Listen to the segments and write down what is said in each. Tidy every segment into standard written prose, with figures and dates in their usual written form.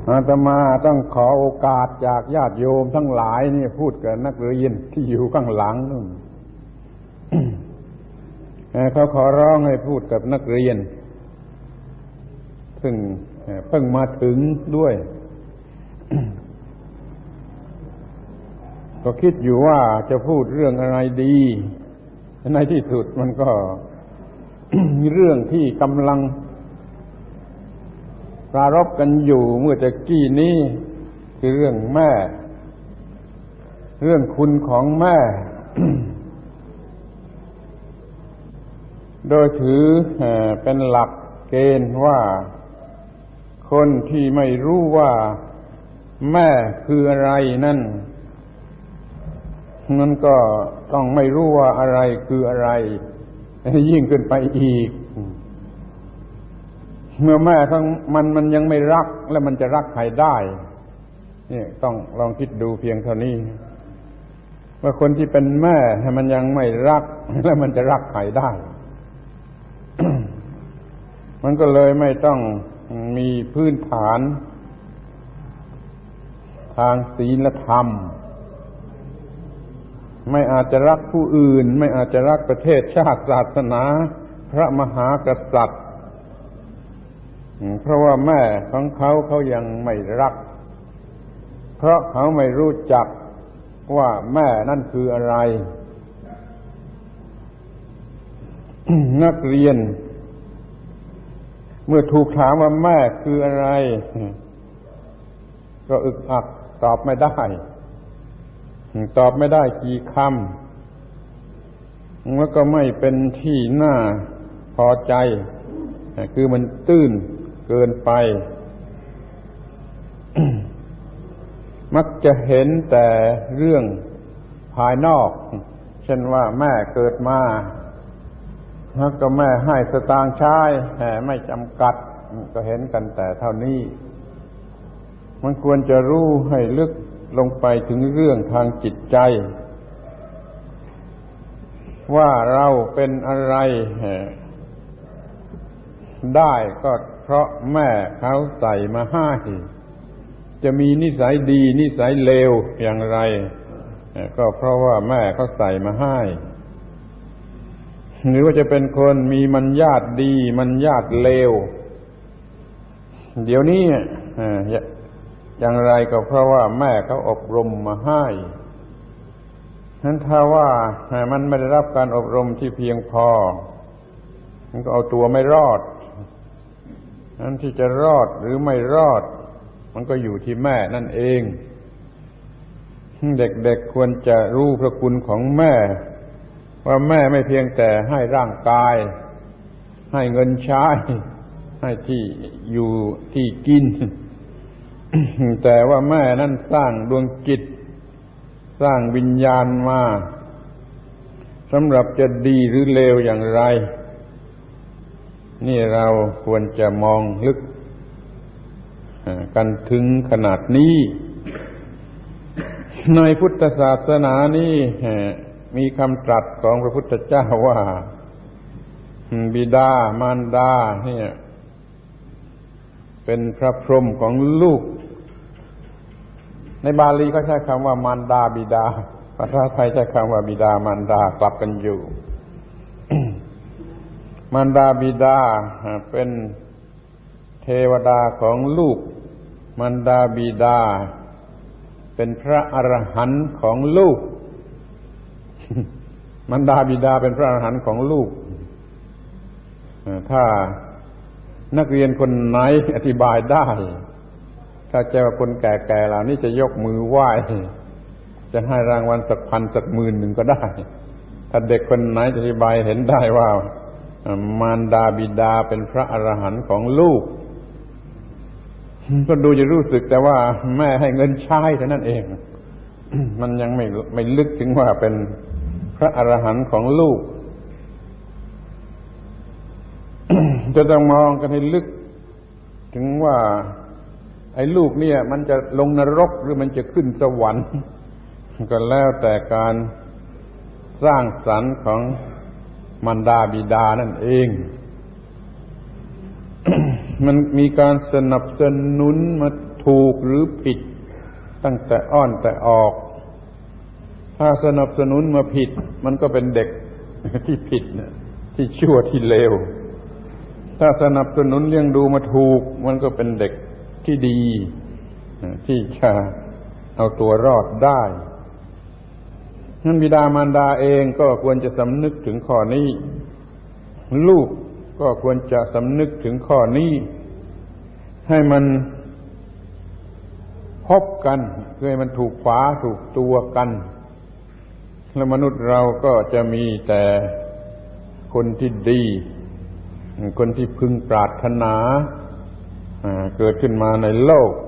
อาตมาต้องขอโอกาสจากญาติโยมทั้งหลายนี่พูดกับนักเรียนที่อยู่ข้างหลังนู่น เขาขอร้องให้พูดกับนักเรียนซึ่งเพิ่งมาถึงด้วย ก็คิดอยู่ว่าจะพูดเรื่องอะไรดีในที่สุดมันก็ มีเรื่องที่กำลังปรารภกันอยู่เมื่อตะกี้นี้คือเรื่องแม่เรื่องคุณของแม่ โดยถือเป็นหลักเกณฑ์ว่าคนที่ไม่รู้ว่าแม่คืออะไรนั่นมันก็ต้องไม่รู้ว่าอะไรคืออะไรยิ่งขึ้นไปอีกเมื่อแม่ของมันยังไม่รักแล้วมันจะรักใครได้นี่ต้องลองคิดดูเพียงเท่านี้ว่าคนที่เป็นแม่มันยังไม่รักแล้วมันจะรักใครได้ มันก็เลยไม่ต้องมีพื้นฐานทางศีลธรรมไม่อาจจะรักผู้อื่นไม่อาจจะรักประเทศชาติศาสนาพระมหากษัตริย์เพราะว่าแม่ของเขายังไม่รักเพราะเขาไม่รู้จักว่าแม่นั่นคืออะไร นักเรียนเมื่อถูกถามว่าแม่คืออะไรก็อึกอักตอบไม่ได้กี่คำแล้วก็ไม่เป็นที่น่าพอใจคือมันตื้นเกินไป มักจะเห็นแต่เรื่องภายนอกเช่นว่าแม่เกิดมาแล้วก็แม่ให้สตางค์ใช้ไม่จำกัดก็เห็นกันแต่เท่านี้มันควรจะรู้ให้ลึกลงไปถึงเรื่องทางจิตใจว่าเราเป็นอะไรได้ก็เพราะแม่เขาใส่มาให้จะมีนิสัยดีนิสัยเลวอย่างไรก็เพราะว่าแม่เขาใส่มาให้หรือว่าจะเป็นคนมีมัญญาติดีมัญญาติเลวเดี๋ยวนี้อย่างไรก็เพราะว่าแม่เขาอบรมมาให้นั้นถ้าว่ามันไม่ได้รับการอบรมที่เพียงพอมันก็เอาตัวไม่รอดนั้นที่จะรอดหรือไม่รอดมันก็อยู่ที่แม่นั่นเองเด็กๆควรจะรู้พระคุณของแม่ว่าแม่ไม่เพียงแต่ให้ร่างกายให้เงินใช้ให้ที่อยู่ที่กิน แต่ว่าแม่นั่นสร้างดวงจิตสร้างวิญญาณมาสำหรับจะดีหรือเลวอย่างไรนี่เราควรจะมองลึกกันถึงขนาดนี้ในพุทธศาสนานี้มีคำตรัสของพระพุทธเจ้าว่าบิดามารดาเนี่ยเป็นพระพรหมของลูกในบาลีก็ใช้คำว่ามารดาบิดาภาษาไทยใช้คำว่าบิดามารดากลับกันอยู่ มารดาบิดาเป็นเทวดาของลูกมารดาบิดาเป็นพระอรหันต์ของลูก มารดาบิดาเป็นพระอรหันต์ของลูกถ้านักเรียนคนไหนอธิบายได้ถ้าเจอคนแก่ๆเหล่านี้จะยกมือไหว้จะให้รางวัลสักพันสักหมื่นหนึ่งก็ได้ถ้าเด็กคนไหนอธิบายเห็นได้ว่ามารดาบิดาเป็นพระอรหันต์ของลูกก็ดูจะรู้สึกแต่ว่าแม่ให้เงินใช้เท่านั้นเอง มันยังไม่ลึกถึงว่าเป็นพระอรหันต์ของลูก จะต้องมองกันให้ลึกถึงว่าไอ้ลูกเนี่ยมันจะลงนรกหรือมันจะขึ้นสวรรค์ก็แล้วแต่การสร้างสรรค์ของมารดาบิดานั่นเอง มันมีการสนับสนุนมาทถูกหรือผิดตั้งแต่อ้อนแต่ออกถ้าสนับสนุนมาผิดมันก็เป็นเด็กที่ผิดนะที่ชั่วที่เลวถ้าสนับสนุนเลี้ยงดูมาถูกมันก็เป็นเด็กที่ดีที่จะเอาตัวรอดได้งั้นบิดามารดาเองก็ควรจะสำนึกถึงข้อนี้ลูกก็ควรจะสำนึกถึงข้อนี้ให้มันพบกันเพื่อให้มันถูกฝาถูกตัวกันแล้วมนุษย์เราก็จะมีแต่คนที่ดีคนที่พึงปรารถนาเกิดขึ้นมาในโลก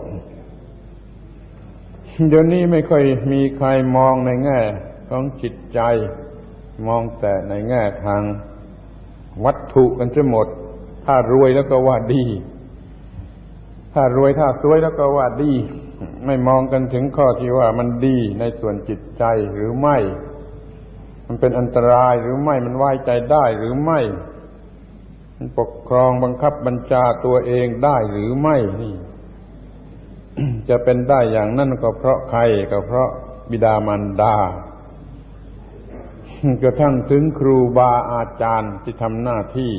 เดี๋ยวนี้ไม่ค่อยมีใครมองในแง่ของจิตใจมองแต่ในแง่ทางวัตถุกันจะหมดถ้ารวยแล้วก็ว่าดีถ้ารวยถ้าสวยแล้วก็ว่าดีไม่มองกันถึงข้อที่ว่ามันดีในส่วนจิตใจหรือไม่มันเป็นอันตรายหรือไม่มันไว้ใจได้หรือไม่มันปกครองบังคับบัญชาตัวเองได้หรือไม่นี่ จะเป็นได้อย่างนั้นก็เพราะใครก็เพราะบิดามารดากระทั่งถึงครูบาอาจารย์ที่ทำหน้าที่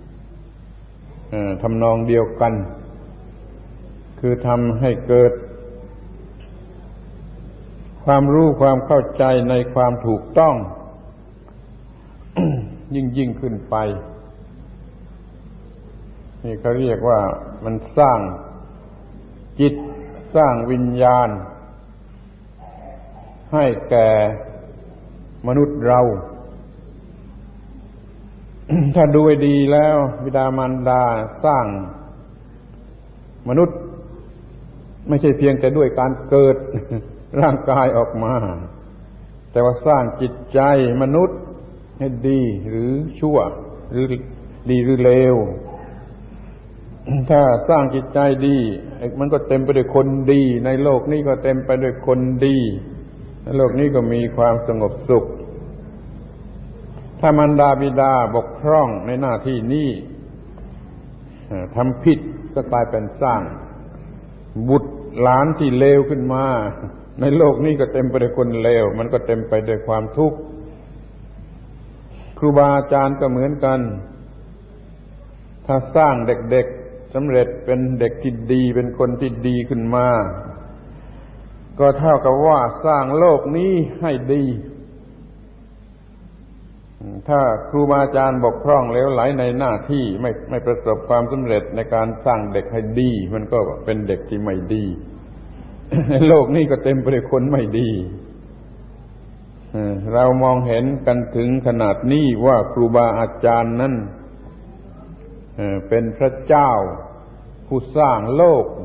ทำนองเดียวกันคือทำให้เกิดความรู้ความเข้าใจในความถูกต้อง ยิ่งขึ้นไปนี่เขาเรียกว่ามันสร้างจิตสร้างวิญญาณให้แก่มนุษย์เรา ถ้าดูให้ดีแล้วบิดามารดาสร้างมนุษย์ไม่ใช่เพียงแต่ด้วยการเกิด ร่างกายออกมาแต่ว่าสร้างจิตใจมนุษย์ให้ดีหรือชั่วหรือดีหรือเลว ถ้าสร้างจิตใจดีมันก็เต็มไปด้วยคนดีในโลกนี้ก็เต็มไปด้วยคนดีในโลกนี้ก็มีความสงบสุขถ้ามารดาบิดาบกพร่องในหน้าที่นี้ทำผิดก็กลายเป็นสร้างบุตรหลานที่เลวขึ้นมาในโลกนี้ก็เต็มไปด้วยคนเลวมันก็เต็มไปด้วยความทุกข์ครูบาอาจารย์ก็เหมือนกันถ้าสร้างเด็กๆสำเร็จเป็นเด็กที่ดีเป็นคนที่ดีขึ้นมาก็เท่ากับว่าสร้างโลกนี้ให้ดีถ้าครูบาอาจารย์บกพร่องเลวไหลในหน้าที่ไม่ประสบความสำเร็จในการสร้างเด็กให้ดีมันก็เป็นเด็กที่ไม่ดีโลกนี้ก็เต็มไปด้วยคนไม่ดีเรามองเห็นกันถึงขนาดนี้ว่าครูบาอาจารย์นั้นเป็นพระเจ้าผู้สร้างโลก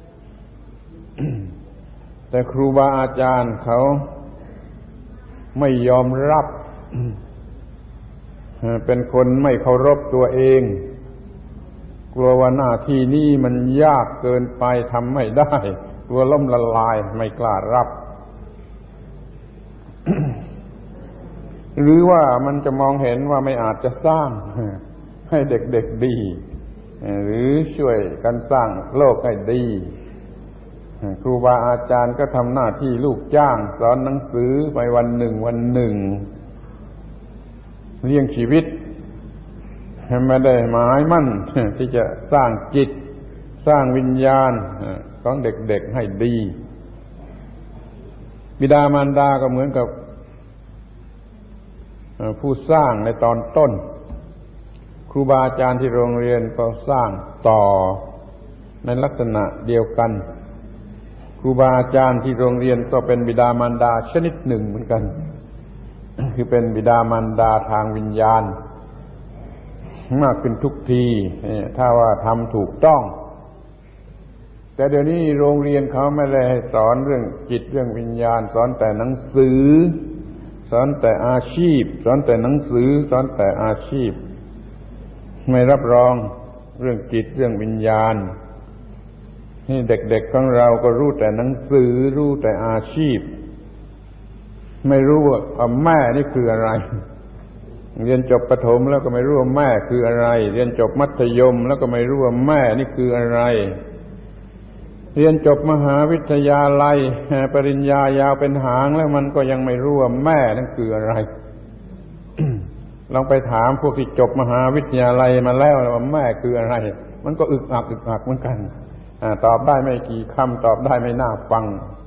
แต่ครูบาอาจารย์เขาไม่ยอมรับ เป็นคนไม่เคารพตัวเองกลัวว่าหน้าที่นี้มันยากเกินไปทำไม่ได้กลัวล่มละลายไม่กล้ารับ หรือว่ามันจะมองเห็นว่าไม่อาจจะสร้างให้เด็กๆดีหรือช่วยกันสร้างโลกให้ดีครูบาอาจารย์ก็ทำหน้าที่ลูกจ้างสอนหนังสือไปวันหนึ่งเลี้ยงชีวิตไม่ได้หมายมั่นที่จะสร้างจิตสร้างวิญญาณของเด็กๆให้ดีบิดามารดาก็เหมือนกับผู้สร้างในตอนต้นครูบาอาจารย์ที่โรงเรียนก็สร้างต่อในลักษณะเดียวกันครูบาอาจารย์ที่โรงเรียนก็เป็นบิดามารดาชนิดหนึ่งเหมือนกัน คือเป็นบิดามารดาทางวิญญาณมากขึ้นทุกทีถ้าว่าทำถูกต้องแต่เดี๋ยวนี้โรงเรียนเขาไม่ได้ให้สอนเรื่องจิตเรื่องวิญญาณสอนแต่หนังสือสอนแต่อาชีพสอนแต่หนังสือสอนแต่อาชีพไม่รับรองเรื่องจิตเรื่องวิญญาณนี่เด็กๆของเราก็รู้แต่หนังสือรู้แต่อาชีพไม่รู้ว่าแม่นี่คืออะไรเรียนจบประถมแล้วก็ไม่รู้ว่าแม่คืออะไรเรียนจบมัธยมแล้วก็ไม่รู้ว่าแม่นี่คืออะไรเรียนจบมหาวิทยาลัยปริญญายาวเป็นหางแล้วมันก็ยังไม่รู้ว่าแม่นั่นคืออะไร ลองไปถามพวกที่จบมหาวิทยาลัยมาแล้วว่าแม่คืออะไรมันก็อึกอักเหมือนกันตอบได้ไม่กี่คำตอบได้ไม่น่าฟัง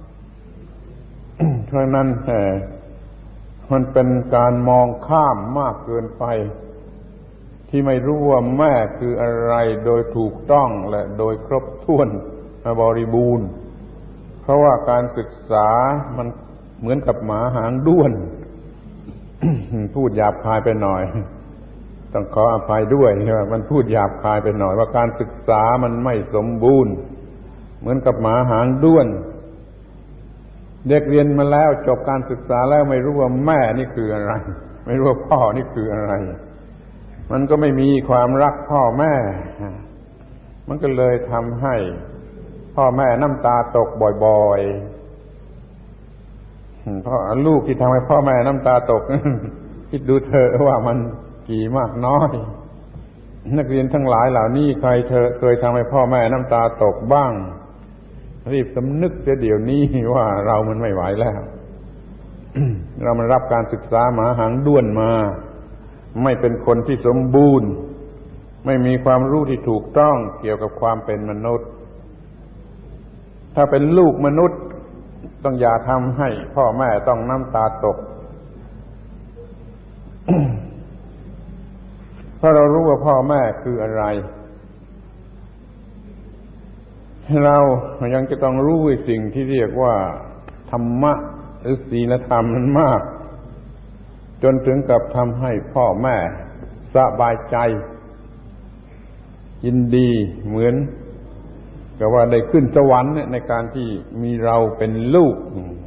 เพราะนั้นมันเป็นการมองข้ามมากเกินไปที่ไม่รู้ว่าแม่คืออะไรโดยถูกต้องและโดยครบถ้วนบริบูรณ์เพราะว่าการศึกษามันเหมือนกับหมาหางด้วน พูดหยาบคายไปหน่อยต้องขออภัยด้วยว่ามันพูดหยาบคายไปหน่อยว่าการศึกษามันไม่สมบูรณ์เหมือนกับหมาหางด้วนเด็กเรียนมาแล้วจบการศึกษาแล้วไม่รู้ว่าแม่นี่คืออะไรไม่รู้ว่าพ่อนี่คืออะไรมันก็ไม่มีความรักพ่อแม่มันก็เลยทำให้พ่อแม่น้ำตาตกบ่อยๆเพราะลูกที่ทำให้พ่อแม่น้ำตาตก คิดดูเถอะว่ามันกี่มากน้อยนักเรียนทั้งหลายเหล่านี้ใครเคยทำให้พ่อแม่น้ำตาตกบ้างรีบสำนึกเสียเดี๋ยวนี้ว่าเรามันไม่ไหวแล้ว เรามันรับการศึกษาหมาหางด้วนมาไม่เป็นคนที่สมบูรณ์ไม่มีความรู้ที่ถูกต้องเกี่ยวกับความเป็นมนุษย์ถ้าเป็นลูกมนุษย์ต้องอย่าทำให้พ่อแม่ต้องน้ำตาตก เพราะเรารู้ว่าพ่อแม่คืออะไรเรายังจะต้องรู้สิ่งที่เรียกว่าธรรมะหรือศีลธรรมนั้นมากจนถึงกับทำให้พ่อแม่สบายใจยินดีเหมือนกับว่าได้ขึ้นสวรรค์ในการที่มีเราเป็นลูก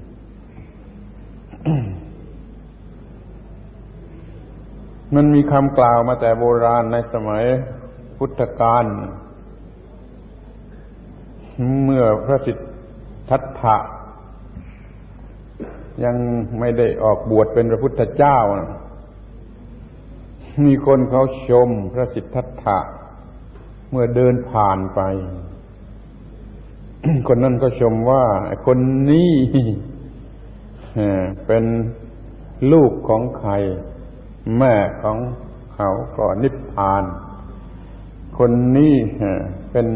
มันมีคำกล่าวมาแต่โบราณในสมัยพุทธกาลเมื่อพระสิทธัตถะยังไม่ได้ออกบวชเป็นพระพุทธเจ้ามีคนเขาชมพระสิทธัตถะเมื่อเดินผ่านไป คนนั้นก็ชมว่าคนนี้เป็นลูกของใครแม่ของเขาก็นิพพานคนนี้เป็น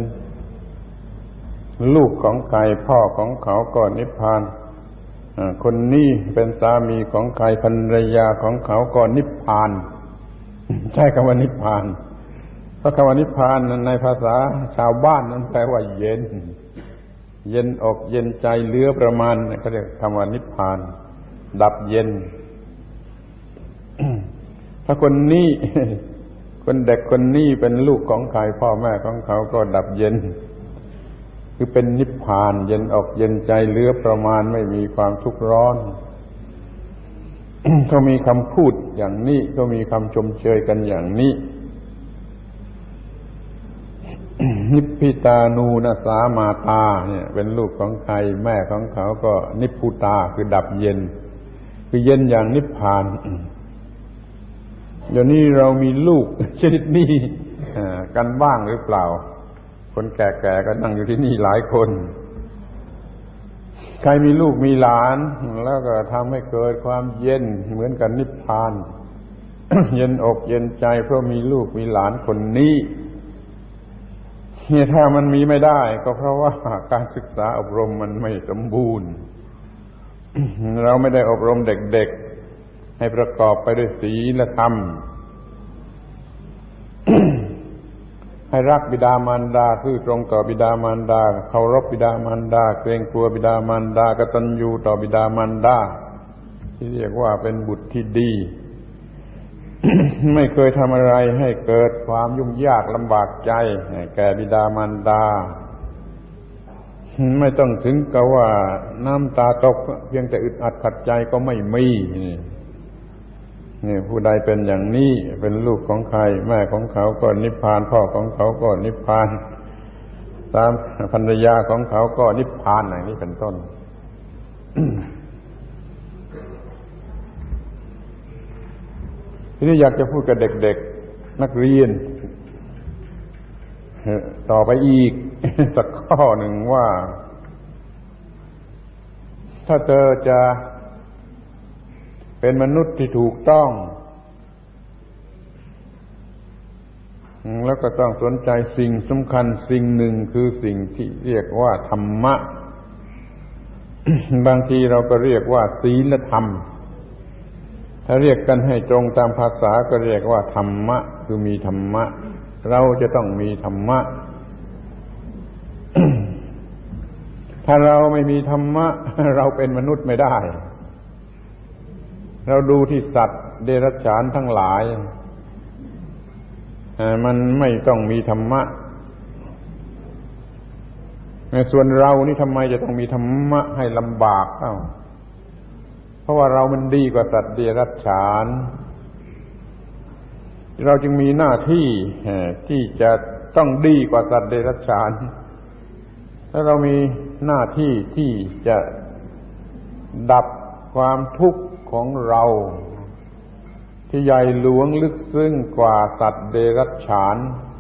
ลูกของใครพ่อของเขาก็นิพพานคนนี้เป็นสามีของใครภรรยาของเขาก็นิพพานใช้คำว่านิพพานเพราะคำว่านิพพานในภาษาชาวบ้านนั้นแปลว่าเย็นเย็นอกเย็นใจเหลือประมาณก็เรียกคำว่านิพพานดับเย็น ถ้าคนนี้คนเด็กคนนี้เป็นลูกของใครพ่อแม่ของเขาก็ดับเย็นคือเป็นนิพพานเย็นอกเย็นใจเหลือประมาณไม่มีความทุกข์ร้อน เขามีคำพูดอย่างนี้ก็มีคำชมเชยกันอย่างนี้ นิพพิตานูนะสามาตาเนี่ยเป็นลูกของใครแม่ของเขาก็นิพพุตาคือดับเย็นคือเย็นอย่างนิพพานเดี๋ยวนี้เรามีลูกชนิดนี้กันบ้างหรือเปล่าคนแก่ๆก็นั่งอยู่ที่นี่หลายคนใครมีลูกมีหลานแล้วก็ทำให้เกิดความเย็นเหมือนกันนิพพาน เย็นอกเย็นใจเพราะมีลูกมีหลานคนนี้เนี่ยถ้ามันมีไม่ได้ก็เพราะว่าการศึกษาอบรมมันไม่สมบูรณ์ เราไม่ได้อบรมเด็กๆให้ประกอบไปด้วยศีลธรรม ให้รักบิดามารดาซื่อตรงต่อบิดามารดาเคารพบิดามารดาเกรงกลัวบิดามารดากตัญญูต่อบิดามารดาที่เรียกว่าเป็นบุตรที่ดี ไม่เคยทำอะไรให้เกิดความยุ่งยากลำบากใจแก่บิดามารดาไม่ต้องถึงกับว่าน้ำตาตกเพียงแต่อึดอัดขัดใจก็ไม่มีนี่ผู้ใดเป็นอย่างนี้เป็นลูกของใครแม่ของเขาก็นิพพานพ่อของเขาก็นิพพานตามภรรยาของเขาก็นิพพานอย่างนี้เป็นต้น ทีนี้อยากจะพูดกับเด็กๆนักเรียนต่อไปอีก สักข้อหนึ่งว่าถ้าเธอจะเป็นมนุษย์ที่ถูกต้องแล้วก็ต้องสนใจสิ่งสำคัญสิ่งหนึ่งคือสิ่งที่เรียกว่าธรรมะ บางทีเราก็เรียกว่าศีลธรรมถ้าเรียกกันให้ตรงตามภาษาก็เรียกว่าธรรมะคือมีธรรมะเราจะต้องมีธรรมะ ถ้าเราไม่มีธรรมะเราเป็นมนุษย์ไม่ได้เราดูที่สัตว์เดรัจฉานทั้งหลายมันไม่ต้องมีธรรมะส่วนเรานี่ทำไมจะต้องมีธรรมะให้ลำบากเพราะว่าเรามันดีกว่าสัตว์เดรัจฉานเราจึงมีหน้าที่ที่จะต้องดีกว่าสัตว์เดรัจฉานถ้าเรามีหน้าที่ที่จะดับความทุกข์ของเราที่ใหญ่หลวงลึกซึ้งกว่าสัตว์เดรัจฉาน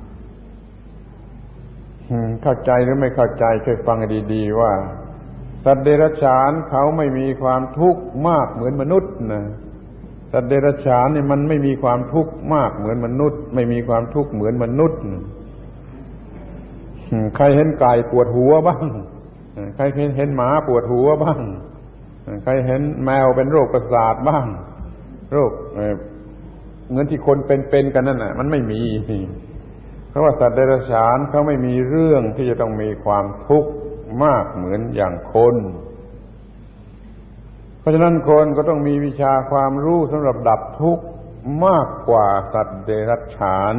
เข้าใจหรือไม่เข้าใจช่วยฟังดีๆว่าสัตว์เดรัจฉานเขาไม่มีความทุกข์มากเหมือนมนุษย์นะสัตว์เดรัจฉานเนี่ยมันไม่มีความทุกข์มากเหมือนมนุษย์ไม่มีความทุกข์เหมือนมนุษย์ใครเห็นไก่ปวดหัวบ้างใครเห็นหมาปวดหัวบ้างใครเห็นแมวเป็นโรคประสาทบ้างโรคเหมือนที่คนเป็นกันนั่นน่ะมันไม่มีเพราะว่าสัตว์เดรัจฉานเขาไม่มีเรื่องที่จะต้องมีความทุกข์มากเหมือนอย่างคนเพราะฉะนั้นคนก็ต้องมีวิชาความรู้สำหรับดับทุกข์มากกว่าสัตว์เดรัจฉาน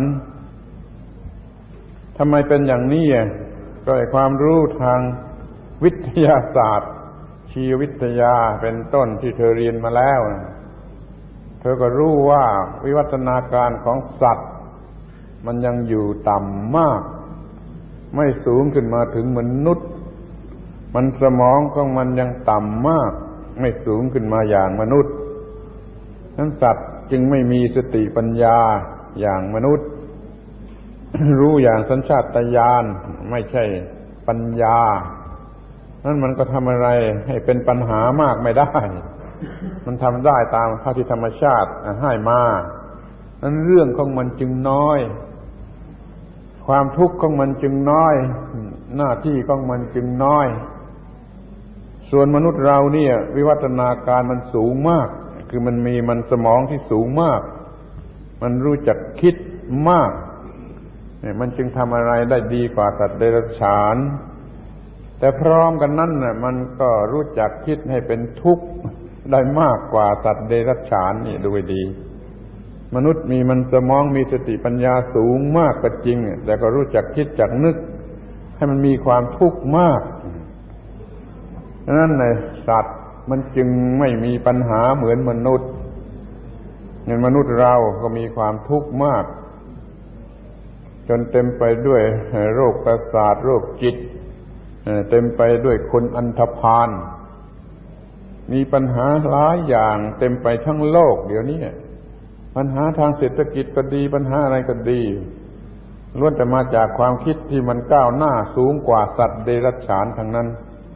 ทำไมเป็นอย่างนี้ก็ให้ความรู้ทางวิทยาศาสตร์ชีววิทยาเป็นต้นที่เธอเรียนมาแล้วเธอก็รู้ว่าวิวัฒนาการของสัตว์มันยังอยู่ต่ำมากไม่สูงขึ้นมาถึงมนุษย์มันสมองของมันยังต่ำมากไม่สูงขึ้นมาอย่างมนุษย์นั้นสัตว์จึงไม่มีสติปัญญาอย่างมนุษย์ รู้อย่างสัญชาตญาณไม่ใช่ปัญญานั้นมันก็ทำอะไรให้เป็นปัญหามากไม่ได้มันทำได้ตามเท่าที่ธรรมชาติให้มานั้นเรื่องของมันจึงน้อยความทุกข์ของมันจึงน้อยหน้าที่ของมันจึงน้อยส่วนมนุษย์เราเนี่ยวิวัฒนาการมันสูงมากคือมันสมองที่สูงมากมันรู้จักคิดมากเนี่ยมันจึงทำอะไรได้ดีกว่าสัตว์เดรัจฉานแต่พร้อมกันนั้นน่ะมันก็รู้จักคิดให้เป็นทุกข์ได้มากกว่าสัตว์เดรัจฉานนี่ดูให้ดีมนุษย์มันสมองมีสติปัญญาสูงมากก็จริงแต่ก็รู้จักคิดจักนึกให้มันมีความทุกข์มากดังนั้นในสัตว์มันจึงไม่มีปัญหาเหมือนมนุษย์อย่างมนุษย์เราก็มีความทุกข์มากจนเต็มไปด้วยโรคประสาทโรคจิตเต็มไปด้วยคนอันธพาลมีปัญหาหลายอย่างเต็มไปทั้งโลกเดี๋ยวนี้ปัญหาทางเศรษฐกิจก็ดีปัญหาอะไรก็ดีล้วนแต่มาจากความคิดที่มันก้าวหน้าสูงกว่าสัตว์เดรัจฉานทั้งนั้น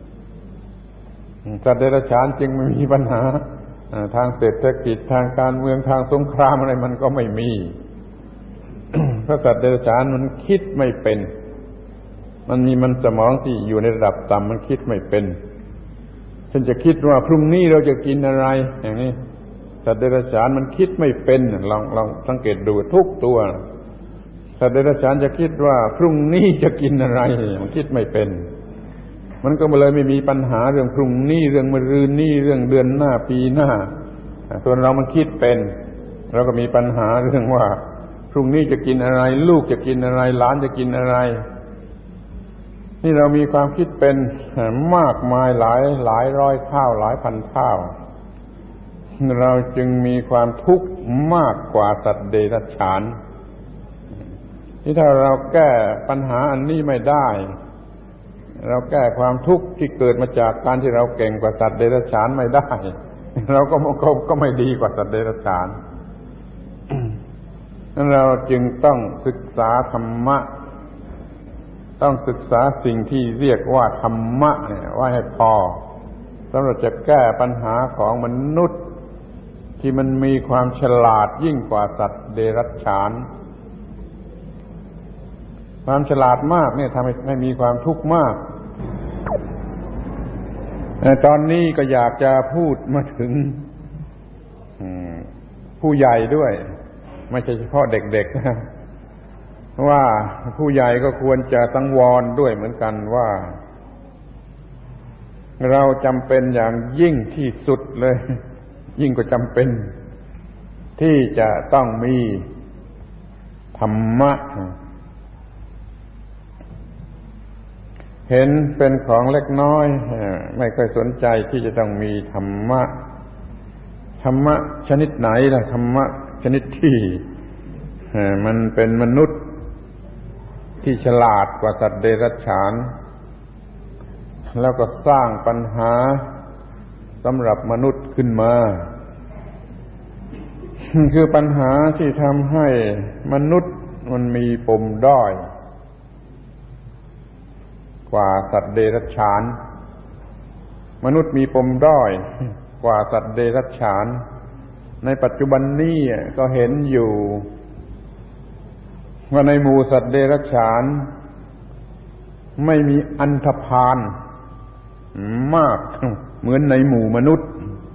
สัตว์เดรัจฉานจึงไม่มีปัญหาทางเศรษฐกิจทางการเมืองทางสงครามอะไรมันก็ไม่มี เพราะสัตว์เดรัจฉานมันคิดไม่เป็นมันสมองที่อยู่ในระดับต่ำมันคิดไม่เป็นฉันจะคิดว่าพรุ่งนี้เราจะกินอะไรอย่างนี้สัตว์เดรัจฉานมันคิดไม่เป็นลองสังเกตดูทุกตัวสัตว์เดรัจฉานจะคิดว่าพรุ่งนี้จะกินอะไรมันคิดไม่เป็นมันก็เลยไม่มีปัญหาเรื่องพรุ่งนี้เรื่องมะรืนนี้เรื่องเดือนหน้าปีหน้าส่วนเรามันคิดเป็นเราก็มีปัญหาเรื่องว่าพรุ่งนี้จะกินอะไรลูกจะกินอะไรหลานจะกินอะไรนี่เรามีความคิดเป็นมากมายหลายร้อยเท่าหลายพันเท่าเราจึงมีความทุกข์มากกว่าสัตว์เดรัจฉานที่ถ้าเราแก้ปัญหาอันนี้ไม่ได้เราแก้ความทุกข์ที่เกิดมาจากการที่เราเก่งกว่าสัตว์เดรัจฉานไม่ได้เราก็ไม่ดีกว่าสัตว์เดรัจฉานนั้นเราจึงต้องศึกษาธรรมะต้องศึกษาสิ่งที่เรียกว่าธรรมะเนี่ยไว้ให้พอสำหรับจะแก้ปัญหาของมนุษย์ที่มันมีความฉลาดยิ่งกว่าสัตว์เดรัจฉานความฉลาดมากเนี่ยทำให้มีความทุกข์มากตอนนี้ก็อยากจะพูดมาถึงผู้ใหญ่ด้วยไม่ใช่เฉพาะเด็กๆนะว่าผู้ใหญ่ก็ควรจะสังวรด้วยเหมือนกันว่าเราจำเป็นอย่างยิ่งที่สุดเลยยิ่งกว่าจำเป็นที่จะต้องมีธรรมะเห็นเป็นของเล็กน้อยไม่ค่อยสนใจที่จะต้องมีธรรมะธรรมะชนิดไหนล่ะธรรมะชนิดที่มันเป็นมนุษย์ที่ฉลาดกว่าสัตว์เดรัจฉานแล้วก็สร้างปัญหาสำหรับมนุษย์ขึ้นมาคือปัญหาที่ทำให้มนุษย์มันมีปมด้อยกว่าสัตว์เดรัจฉานมนุษย์มีปมด้อยกว่าสัตว์เดรัจฉานในปัจจุบันนี้ก็เห็นอยู่ว่าในหมู่สัตว์เดรัจฉานไม่มีอันธพาลมากเหมือนในหมู่มนุษย์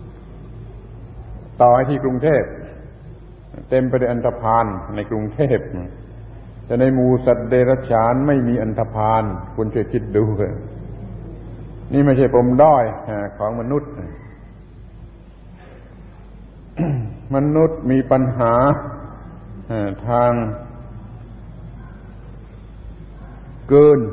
ต่อให้ที่กรุงเทพเต็มไปด้วยอันธพาลในกรุงเทพแต่ในหมู่สัตว์เดรัจฉานไม่มีอันธพาลคุณช่วยคิดดูนี่ไม่ใช่ปมด้อยของมนุษย์มนุษย์มีปัญหาทางเกิน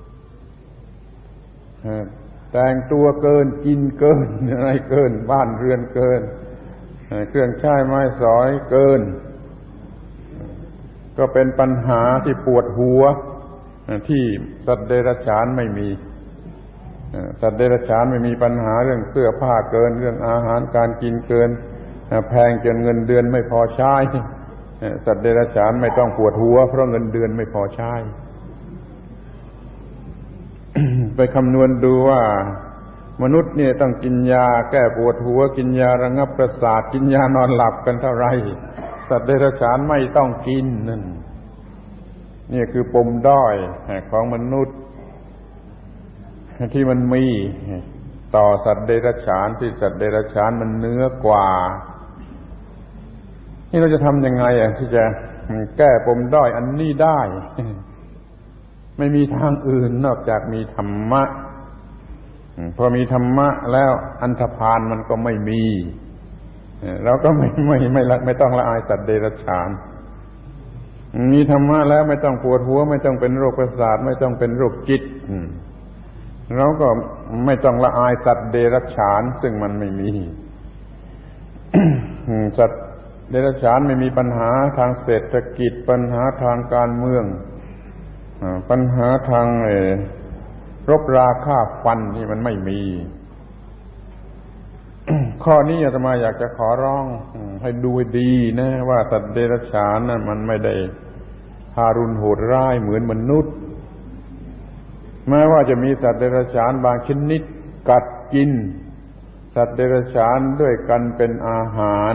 แต่งตัวเกินกินเกินอะไรเกินบ้านเรือนเกินเครื่องใช้ไม้สอยเกินก็เป็นปัญหาที่ปวดหัวที่สัตว์เดรัจฉานไม่มีสัตว์เดรัจฉานไม่มีปัญหาเรื่องเสื้อผ้าเกินเรื่องอาหารการกินเกินแพงจนเงินเดือนไม่พอใช้สัตว์เดรัจฉานไม่ต้องปวดหัวเพราะเงินเดือนไม่พอใช้ ไปคำนวณดูว่ามนุษย์เนี่ยต้องกินยาแก้ปวดหัวกินยาระงับประสาทกินยานอนหลับกันเท่าไหร่สัตว์เดรัจฉานไม่ต้องกินนั่นนี่คือปมด้อยของมนุษย์ที่มันมีต่อสัตว์เดรัจฉานที่สัตว์เดรัจฉานมันเหนือกว่านี่เราจะทำยังไงที่จะแก้ปมด้อยอันนี้ได้ไม่มีทางอื่นนอกจากมีธรรมะพอมีธรรมะแล้วอันธพาลมันก็ไม่มีเราก็ไม่ต้องละอายสัตว์เดรัจฉานมีธรรมะแล้วไม่ต้องปวดหัวไม่ต้องเป็นโรคประสาทไม่ต้องเป็นโรคจิตเราก็ไม่ต้องละอายสัตว์เดรัจฉานซึ่งมันไม่มี สัตว์เดรัจฉานไม่มีปัญหาทางเศรษฐกิจปัญหาทางการเมืองปัญหาทางรบราฆ่าฟันที่มันไม่มี ข้อนี้อาตมาอยากจะขอร้องให้ดูให้ดีนะว่าสัตว์เดรัจฉานนั้นมันไม่ได้ทารุณโหดร้ายเหมือนมนุษย์แม้ว่าจะมีสัตว์เดรัจฉานบางชนิดกัดกินสัตว์เดรัจฉานด้วยกันเป็นอาหาร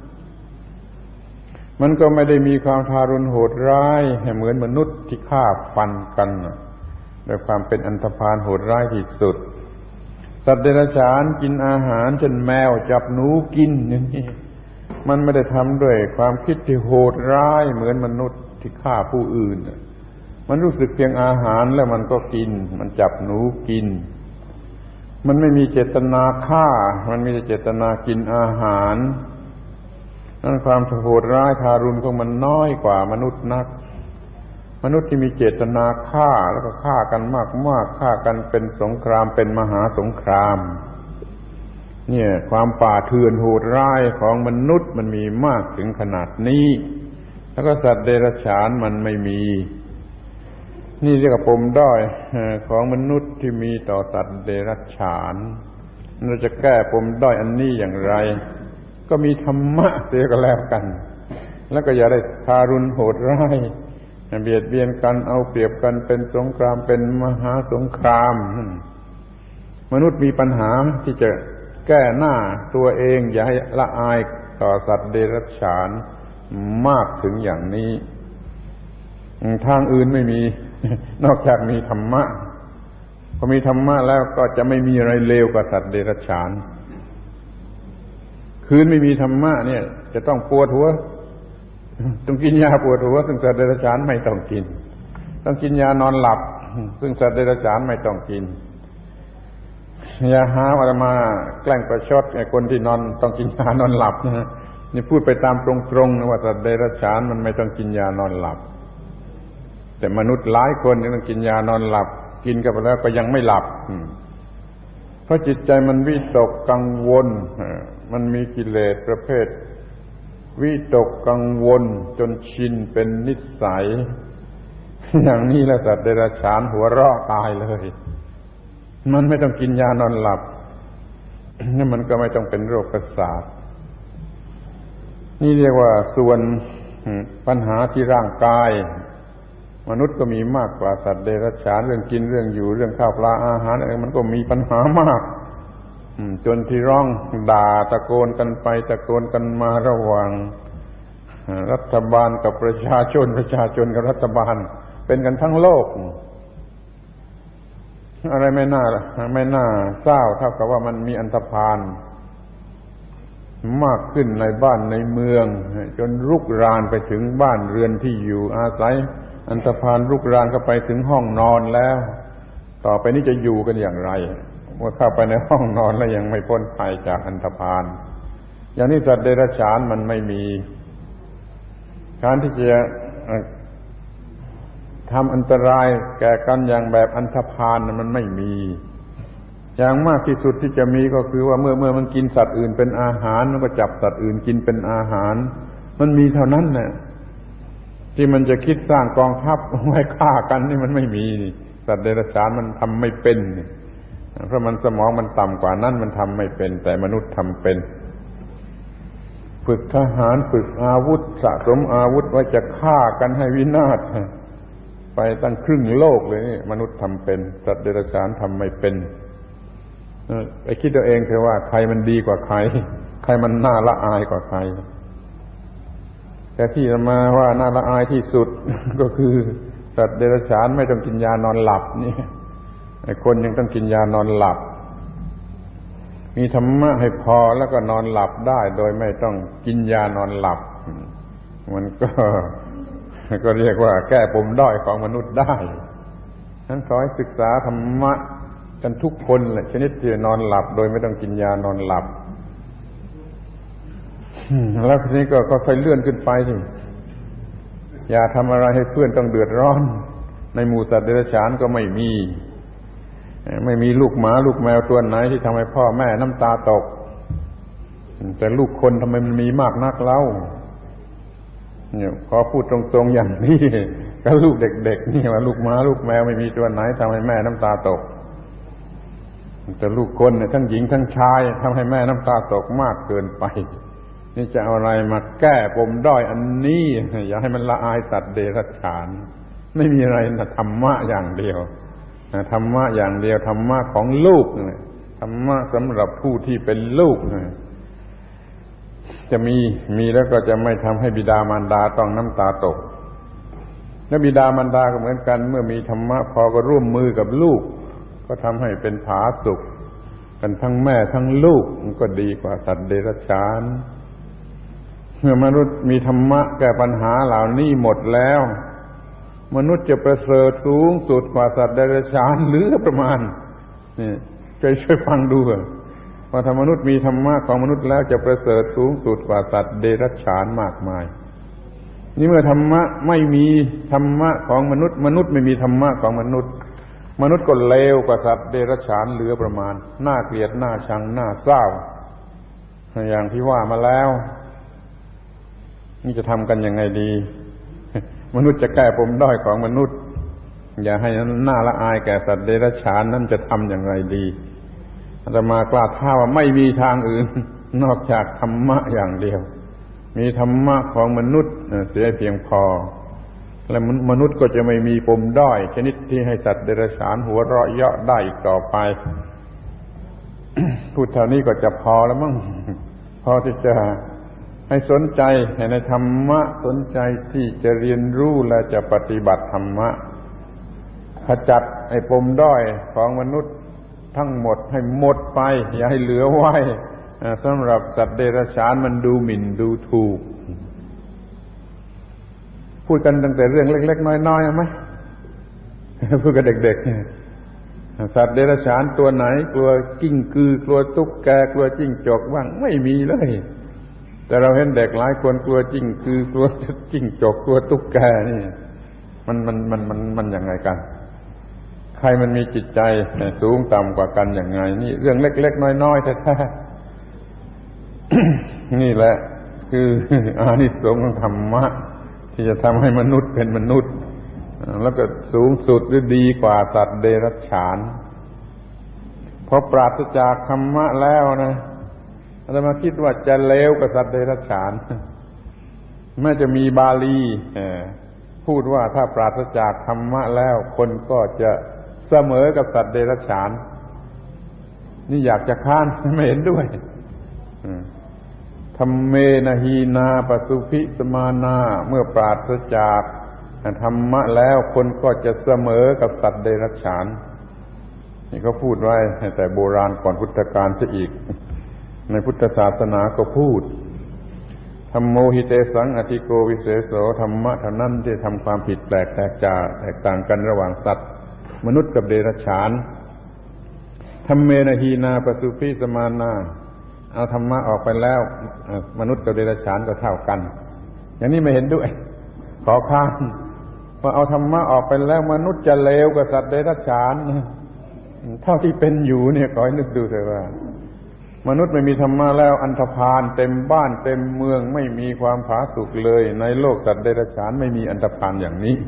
มันก็ไม่ได้มีความทารุณโหดร้ายเหมือนมนุษย์ที่ฆ่าฟันกันด้วยความเป็นอันธพาลโหดร้ายที่สุดสัตว์เดรัจฉานกินอาหารเช่นแมวจับหนูกินอย่างนี้มันไม่ได้ทำด้วยความคิดที่โหดร้ายเหมือนมนุษย์ที่ฆ่าผู้อื่นมันรู้สึกเพียงอาหารแล้วมันก็กินมันจับหนูกินมันไม่มีเจตนาฆ่ามันมีแต่เจตนากินอาหารนั่นความโหดร้ายทารุณของมันน้อยกว่ามนุษย์นักมนุษย์ที่มีเจตนาฆ่าแล้วก็ฆ่ากันมากๆฆ่ากันเป็นสงครามเป็นมหาสงครามเนี่ยความป่าเถื่อนโหดร้ายของมนุษย์มันมีมากถึงขนาดนี้แล้วก็สัตว์เดรัจฉานมันไม่มีนี่เรียกว่าปมด้อยของมนุษย์ที่มีต่อสัตว์เดรัจฉานเราจะแก้ปมด้อยอันนี้อย่างไรก็มีธรรมะเสียก็แล้วกันแล้วก็อย่าได้ทารุณโหดร้ายเบียดเบียนกันเอาเปรียบกันเป็นสงครามเป็นมหาสงครามมนุษย์มีปัญหาที่จะแก้หน้าตัวเองอย่าให้ละอายต่อสัตว์เดรัจฉานมากถึงอย่างนี้ทางอื่นไม่มี นอกจากมีธรรมะพอมีธรรมะแล้วก็จะไม่มีอะไรเลวกว่าสัตว์เดรัจฉานคืนไม่มีธรรมะเนี่ยจะต้องปวดหัวต้องกินยาปวดหัวซึ่งสัตว์เดรัจฉานไม่ต้องกินต้องกินยานอนหลับซึ่งสัตว์เดรัจฉานไม่ต้องกินอย่าหาว่ามาแกล้งประชดไอ้คนที่นอนต้องกินยานอนหลับนะนี่พูดไปตามตรงๆนะว่าสัตว์เดรัจฉานมันไม่ต้องกินยานอนหลับแต่มนุษย์หลายคนยังต้องกินยานอนหลับกินกันไปแล้วก็ยังไม่หลับเพราะจิตใจมันวิตกกังวลมันมีกิเลสประเภทวิตกกังวลจนชินเป็นนิสัยอย่างนี้แล้วสัตว์เดรัจฉานหัวเราะตายเลยมันไม่ต้องกินยานอนหลับนี่มันก็ไม่ต้องเป็นโรคประสาทนี่เรียกว่าส่วนปัญหาที่ร่างกายมนุษย์ก็มีมากกว่าสัตว์เดรัจฉานเรื่องกินเรื่องอยู่เรื่องข้าวปลาอาหารอะไรมันก็มีปัญหามากจนที่ร้องด่าตะโกนกันไปตะโกนกันมาระหว่างรัฐบาลกับประชาชนประชาชนกับรัฐบาลเป็นกันทั้งโลกอะไรไม่น่าเศร้าเท่ากับว่ามันมีอันธพาลมากขึ้นในบ้านในเมืองจนรุกรานไปถึงบ้านเรือนที่อยู่อาศัยอันธพาลรุกรานเข้าไปถึงห้องนอนแล้วต่อไปนี้จะอยู่กันอย่างไรเมื่อเข้าไปในห้องนอนแล้วยังไม่พ้นภัยจากอันธพาลอย่างนี้สัตว์เดรัจฉานมันไม่มีการที่จะทำอันตรายแก่กันอย่างแบบอันธพาลมันไม่มีอย่างมากที่สุดที่จะมีก็คือว่าเมื่อมันกินสัตว์อื่นเป็นอาหารมันก็จับสัตว์อื่นกินเป็นอาหารมันมีเท่านั้นแหละที่มันจะคิดสร้างกองทัพไว้ฆ่ากันนี่มันไม่มีสัตว์เดรัจฉานมันทำไม่เป็นเพราะมันสมองมันต่ำกว่านั้นมันทำไม่เป็นแต่มนุษย์ทำเป็นฝึกทหารฝึกอาวุธสะสมอาวุธไว้จะฆ่ากันให้วินาศไปตั้งครึ่งโลกเลยนี่มนุษย์ทำเป็นสัตว์เดรัจฉานทำไม่เป็นไปคิดตัวเองเถอะว่าใครมันดีกว่าใครใครมันน่าละอายกว่าใครแต่ที่มาว่าน่าละอายที่สุดก็คือสัตว์เดรัจฉานไม่ต้องกินยานอนหลับนี่ไอ้คนยังต้องกินยานอนหลับมีธรรมะให้พอแล้วก็นอนหลับได้โดยไม่ต้องกินยานอนหลับมันก็เรียกว่าแก้ปมด้อยของมนุษย์ได้ฉะนั้นขอให้ศึกษาธรรมะกันทุกคนแหละชนิดที่นอนหลับโดยไม่ต้องกินยานอนหลับแล้วทีนี้ก็ค่อยเลื่อนขึ้นไปสิอย่าทำอะไรให้เพื่อนต้องเดือดร้อนในหมู่สัตว์เดรัจฉานก็ไม่มีลูกหมาลูกแมวตัวไหนที่ทำให้พ่อแม่น้ำตาตกแต่ลูกคนทำไมมันมีมากนักเล่าเนี่ยขอพูดตรงๆอย่างนี้กับลูกเด็กๆนี่ว่าลูกหมาลูกแมวไม่มีตัวไหนทำให้แม่น้ำตาตกแต่ลูกคนเนี่ยทั้งหญิงทั้งชายทำให้แม่น้ำตาตกมากเกินไปนี่จะเอาอะไรมาแก้ปมด้อยอันนี้อย่าให้มันละอายสัตว์เดรัจฉานไม่มีอะไรนะธรรมะอย่างเดียวธรรมะอย่างเดียวธรรมะของลูกธรรมะสำหรับผู้ที่เป็นลูกจะมีแล้วก็จะไม่ทำให้บิดามารดาต้องน้ำตาตกและบิดามารดาก็เหมือนกันเมื่อมีธรรมะพอก็ร่วมมือกับลูกก็ทำให้เป็นผาสุกกันทั้งแม่ทั้งลูกมันก็ดีกว่าสัตว์เดรัจฉานเมื่อมนุษย์มีธรรมะแก้ปัญหาเหล่านี้หมดแล้วมนุษย์จะประเสริฐสูงสุดกว่าสัตว์เดรัจฉานหรือประมาณนี่ช่วยฟังดูว่าถ้ามนุษย์มีธรรมะของมนุษย์แล้วจะประเสริฐสูงสุดกว่าสัตว์เดรัจฉานมากมายนี่เมื่อธรรมะไม่มีธรรมะของมนุษย์ไม่มีธรรมะของมนุษย์ก็เลวกว่าสัตว์เดรัจฉานเหลือประมาณน่าเกลียดน่าชังน่าเศร้าอย่างที่ว่ามาแล้วนี่จะทำกันยังไงดีมนุษย์จะแก้ปมด้อยของมนุษย์อย่าให้น่าละอายแก่สัตว์เดรัจฉานนั่นจะทำอย่างไรดีอาตมากล้าท้าว่าไม่มีทางอื่นนอกจากธรรมะอย่างเดียวมีธรรมะของมนุษย์เสียเพียงพอและมนุษย์ก็จะไม่มีปมด้อยชนิดที่ให้สัตว์เดรัจฉานหัวเราะเยาะได้อีกต่อไป พูดเท่านี้ก็จะพอแล้วมั้ง พอที่จะให้สนใจในธรรมะสนใจที่จะเรียนรู้และจะปฏิบัติธรรมะขจัดไอ้ปมด้อยของมนุษย์ทั้งหมดให้หมดไปอย่าให้เหลือไว้สำหรับสัตว์เดรัจฉานมันดูหมิ่นดูถูกพูดกันตั้งแต่เรื่องเล็กๆน้อยๆไหมพูดกับเด็กๆสัตว์เดรัจฉานตัวไหนกลัวกิ้งกือกลัวตุ๊กแกกลัวจิ้งจกบ้างไม่มีเลยแต่เราเห็นเด็กหลายคนกลัวจิ้งกือกลัวจิ้งจกกลัวตุ๊กแกนี่มันยังไงกันใครมันมีจิตใจสูงต่ำกว่ากันอย่างไงนี่เรื่องเล็กๆน้อยๆแท้ๆ นี่แหละคืออานิสงส์ของธรรมะที่จะทำให้มนุษย์เป็นมนุษย์แล้วก็สูงสุดหรือดีกว่าสัตว์เดรัจฉานพอปราศจากธรรมะแล้วนะอาตมาคิดว่าจะเลวกว่าสัตว์เดรัจฉานแม้จะมีบาลีพูดว่าถ้าปราศจากธรรมะแล้วคนก็จะเสมอกับสัตว์เดรัจฉานนี่อยากจะค้านไม่เห็นด้วยธัมเมนะหีนาปสุภิสมานาเมื่อปราศจากธรรมะแล้วคนก็จะเสมอกับสัตว์เดรัจฉานนี่เขาพูดไว้แต่โบราณก่อนพุทธกาลซะอีกในพุทธศาสนาก็พูดธัมโมหิเตสังอธิโกวิเศโสธรรมะเท่านั้นที่ทำความผิดแปลกแตกต่างกันระหว่างสัตว์มนุษย์กับเดรัจฉานธัมเมนะหีนาปสุภิสมานาเอาธรรมะออกไปแล้วมนุษย์กับเดรัจฉานก็เท่ากันอย่างนี้ไม่เห็นด้วยขอค้านว่าเอาธรรมะออกไปแล้วมนุษย์จะเลวกว่าสัตว์เดรัจฉานเท่าที่เป็นอยู่เนี่ยขอให้นึกดูเถอะว่ามนุษย์ไม่มีธรรมะแล้วอันธพาลเต็มบ้านเต็มเมืองไม่มีความผาสุกเลยในโลกสัตว์เดรัจฉานไม่มีอันธพาลอย่างนี้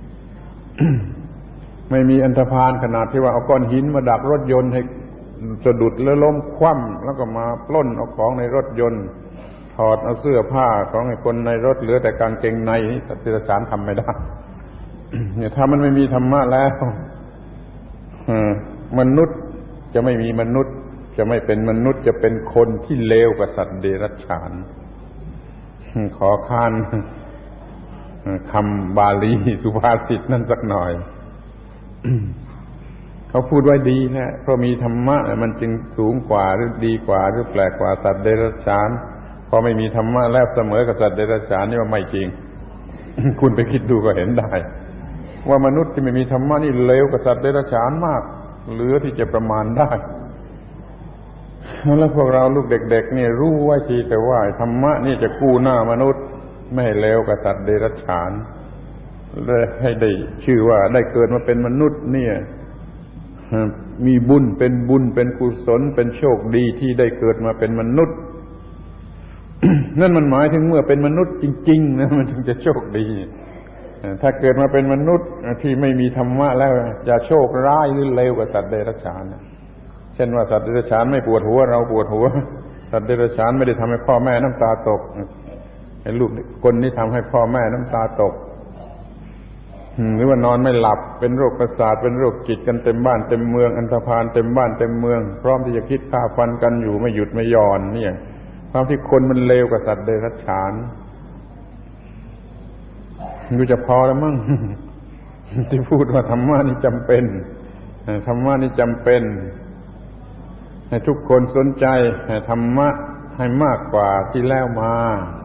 ไม่มีอันธพาลขนาดที่ว่าเอาก้อนหินมาดักรถยนต์ให้สะดุดแล้วล้มคว่ำแล้วก็มาปล้นเอาของในรถยนต์ถอดเอาเสื้อผ้าของไอ้คนในรถเหลือแต่กางเกงในนี่สัตว์เดรัจฉานทำไม่ได้ เนี่ยถ้ามันไม่มีธรรมะแล้วมนุษย์จะไม่มีมนุษย์จะไม่เป็นมนุษย์จะเป็นคนที่เลวกว่าสัตว์เดรัจฉานขอค้านคำบาลีสุภาษิตนั่นสักหน่อย เขาพูดไว้ดีนะเพราะมีธรรมะมันจึงสูงกว่าหรือดีกว่าหรือแปลกกว่าสัตว์เดรัจฉานพอไม่มีธรรมะแล้วเสมอกับสัตว์เดรัจฉานนี่ว่าไม่จริง คุณไปคิดดูก็เห็นได้ว่ามนุษย์ที่ไม่มีธรรมะนี่เลวกว่าสัตว์เดรัจฉานมากเหลือที่จะประมาณได้แล้วพวกเราลูกเด็กๆนี่รู้ไว้ทีแต่ว่าธรรมะนี่จะกู้หน้ามนุษย์ไม่ให้เลวกว่าสัตว์เดรัจฉานเลยให้ได้ชื่อว่าได้เกิดมาเป็นมนุษย์เนี่ยมีบุญเป็นกุศลเป็นโชคดีที่ได้เกิดมาเป็นมนุษย์ นั่นมันหมายถึงเมื่อเป็นมนุษย์จริงๆนะมันถึงจะโชคดีถ้าเกิดมาเป็นมนุษย์ที่ไม่มีธรรมะแล้วจะโชคร้ายหรือเลวกว่าสัตว์เดรัจฉานเช่นว่าสัตว์เดรัจฉานไม่ปวดหัวเราปวดหัวสัตว์เดรัจฉานไม่ได้ทำให้พ่อแม่น้ำตาตกไอ้ลูกคนนี้ทำให้พ่อแม่น้ำตาตกหรือว่านอนไม่หลับเป็นโรคประสาทเป็นโรคจิตกันเต็มบ้านเต็มเมืองอันธพาลเต็มบ้านเต็มเมืองพร้อมที่จะคิดฆ่าฟันกันอยู่ไม่หยุดไม่หย่อนเนี่ยความที่คนมันเลวกว่าสัตว์เดรัจฉานดูจะพอแล้วมั้ง ที่พูดว่าธรรมะนี่จำเป็นธรรมะนี่จำเป็นให้ทุกคนสนใจธรรมะให้มากกว่าที่แล้วมา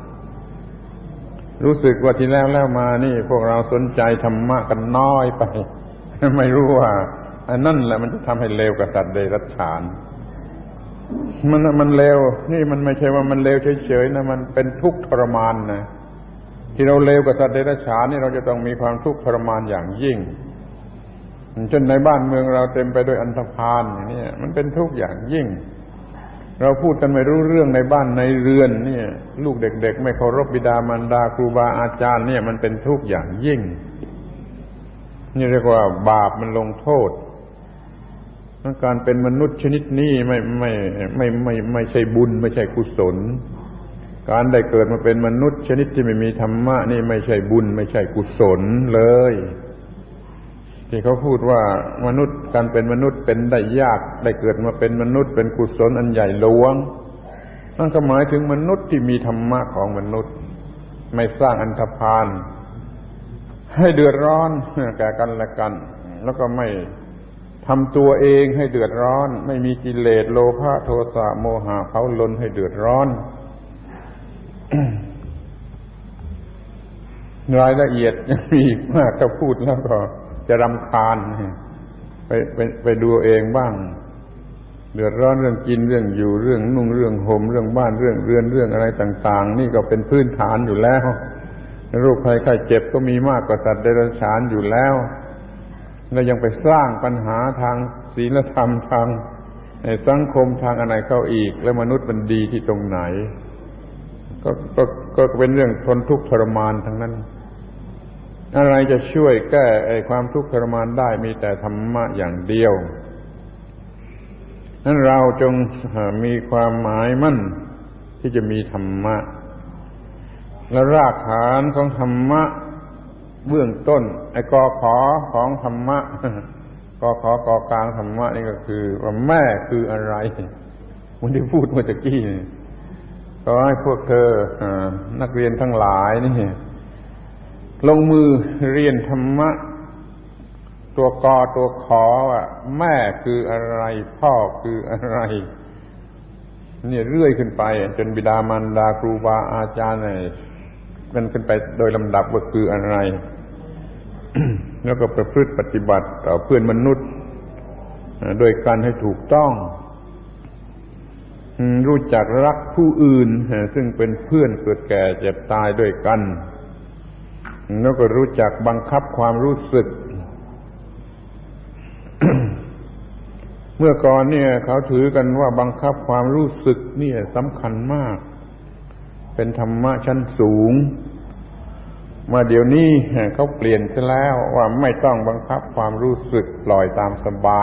รู้สึกว่าที่แล้วมานี่พวกเราสนใจธรรมะกันน้อยไป ไม่รู้ว่าอันนั่นแหละมันจะทำให้เลวกับสัตว์เดรัจฉานมันเลวนี่มันไม่ใช่ว่ามันเลวเฉยๆนะมันเป็นทุกข์ทรมานนะที่เราเลวกับสัตว์เดรัจฉานนี่เราจะต้องมีความทุกข์ทรมานอย่างยิ่งจนในบ้านเมืองเราเต็มไปด้วยอันธพาลอย่างนี้มันเป็นทุกข์อย่างยิ่งเราพูดกันไม่รู้เรื่องในบ้านในเรือนเนี่ยลูกเด็กๆไม่เคารพบิดามารดาครูบาอาจารย์เนี่ยมันเป็นทุกข์อย่างยิ่งนี่เรียกว่าบาปมันลงโทษการเป็นมนุษย์ชนิดนี้ไม่ใช่บุญไม่ใช่กุศลการได้เกิดมาเป็นมนุษย์ชนิดที่ไม่มีธรรมะนี่ไม่ใช่บุญไม่ใช่กุศลเลยที่เขาพูดว่ามนุษย์การเป็นมนุษย์เป็นได้ยากได้เกิดมาเป็นมนุษย์เป็นกุศลอันใหญ่หลวงนั่นก็หมายถึงมนุษย์ที่มีธรรมะของมนุษย์ไม่สร้างอันธพาลให้เดือดร้อนแก่กันและกันแล้วก็ไม่ทำตัวเองให้เดือดร้อนไม่มีกิเลสโลภะโทสะโมหะเผาลนให้เดือดร้อน รายละเอียดยังมีอีกมากถ้าพูดแล้วก็จะรำคาญไปดูเองบ้างเดือดร้อนเรื่องกินเรื่องอยู่เรื่องนุ่งเรื่องห่มเรื่องบ้านเรื่องเรือนเรื่องอะไรต่างๆนี่ก็เป็นพื้นฐานอยู่แล้วโรคภัยไข้เจ็บก็มีมากกว่าสัตว์เดรัจฉานอยู่แล้วแล้วยังไปสร้างปัญหาทางศีลธรรมทางสังคมทางอะไรเข้าอีกแล้วมนุษย์มันดีที่ตรงไหนก็เป็นเรื่องทนทุกข์ทรมานทั้งนั้นอะไรจะช่วยแก้ความทุกข์ทรมานได้มีแต่ธรรมะอย่างเดียวนั้นเราจงมีความหมายมั่นที่จะมีธรรมะและรากฐานของธรรมะเบื้องต้นกอขอของธรรมะกอขอกอกลางธรรมะนี่ก็คือว่าแม่คืออะไรมันที่พูดเมื่อกี้ขอให้พวกเธอนักเรียนทั้งหลายนี่ลงมือเรียนธรรมะตัวกอตัวขอว่าแม่คืออะไรพ่อคืออะไรเนี่ยเรื่อยขึ้นไปจนบิดามารดาครูบาอาจารย์มันขึ้นไปโดยลำดับว่าคืออะไร แล้วก็ประพฤติปฏิบัติต่อเพื่อนมนุษย์โดยการให้ถูกต้องรู้จักรักผู้อื่นซึ่งเป็นเพื่อนเกิดแก่เจ็บตายด้วยกันแล้วก็รู้จักบังคับความรู้สึก เมื่อก่อนเนี่ยเขาถือกันว่าบังคับความรู้สึกนี่สำคัญมากเป็นธรรมะชั้นสูงมาเดี๋ยวนี้เขาเปลี่ยนซะแล้วว่าไม่ต้องบังคับความรู้สึกปล่อยตามสบาย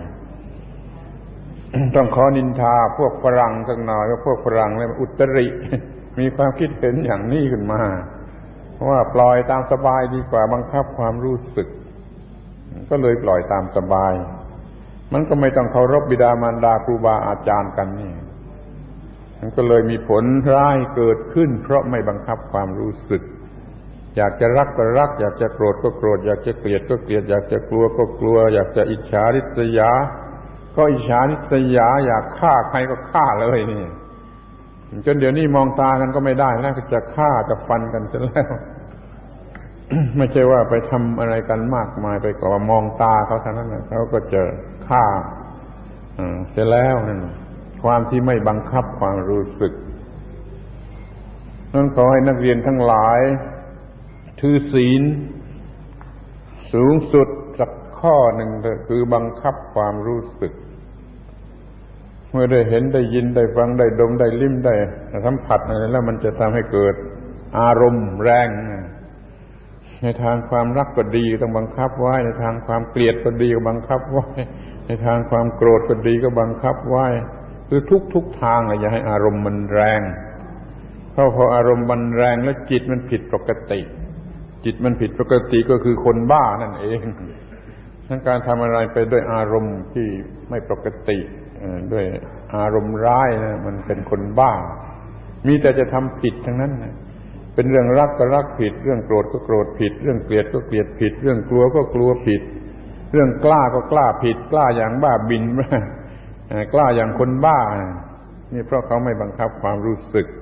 ต้องขอนินทาพวกฝรั่งสักหน่อยว่าพวกฝรั่งเนี่ยอุตริ มีความคิดเห็นอย่างนี้ขึ้นมาว่าปล่อยตามสบายดีกว่าบังคับความรู้สึกก็เลยปล่อยตามสบายมันก็ไม่ต้องเคารพบิดามารดาครูบาอาจารย์กันนี่มันก็เลยมีผลร้ายเกิดขึ้นเพราะไม่บังคับความรู้สึกอยากจะรักก็รักอยากจะโกรธก็โกรธอยากจะเกลียดก็เกลียดอยากจะกลัวก็กลัวอยากจะอิจฉาริษยาก็อิจฉาริษยาอยากฆ่าใครก็ฆ่าเลยนี่จนเดี๋ยวนี้มองตากันก็ไม่ได้แล้วก็จะฆ่าจะฟันกันซะแล้ว ไม่ใช่ว่าไปทำอะไรกันมากมายไปก็ว่ามองตาเขาเท่านั้นเขาก็จะฆ่าเสร็จแล้วนั่นความที่ไม่บังคับความรู้สึกนั้นขอให้นักเรียนทั้งหลายถือศีลสูงสุดสักข้อหนึ่งคือบังคับความรู้สึกเมื่อได้เห็นได้ยินได้ฟังได้ดมได้ลิ้มได้สัมผัสอะไรแล้วมันจะทำให้เกิดอารมณ์แรงในทางความรักก็ดีต้องบังคับไว้ในทางความเกลียดก็ดีก็บังคับไว้ในทางความโกรธก็ดีก็บังคับไว้คือทุกทางอย่าให้อารมณ์มันแรงเพราะพออารมณ์มันแรงแล้วจิตมันผิดปกติจิตมันผิดปกติก็คือคนบ้านั่นเองทั้งการทำอะไรไปด้วยอารมณ์ที่ไม่ปกติด้วยอารมณ์ร้ายนะมันเป็นคนบ้ามีแต่จะทำผิดทั้งนั้นนะเป็นเรื่องรักก็รักผิดเรื่องโกรธก็โกรธผิดเรื่องเกลียดก็เกลียดผิดเรื่องกลัวก็กลัวผิดเรื่องกล้าก็กล้าผิดกล้าอย่างบ้าบินกล้าอย่างคนบ้านี่เพราะเขาไม่บังคับความรู้สึก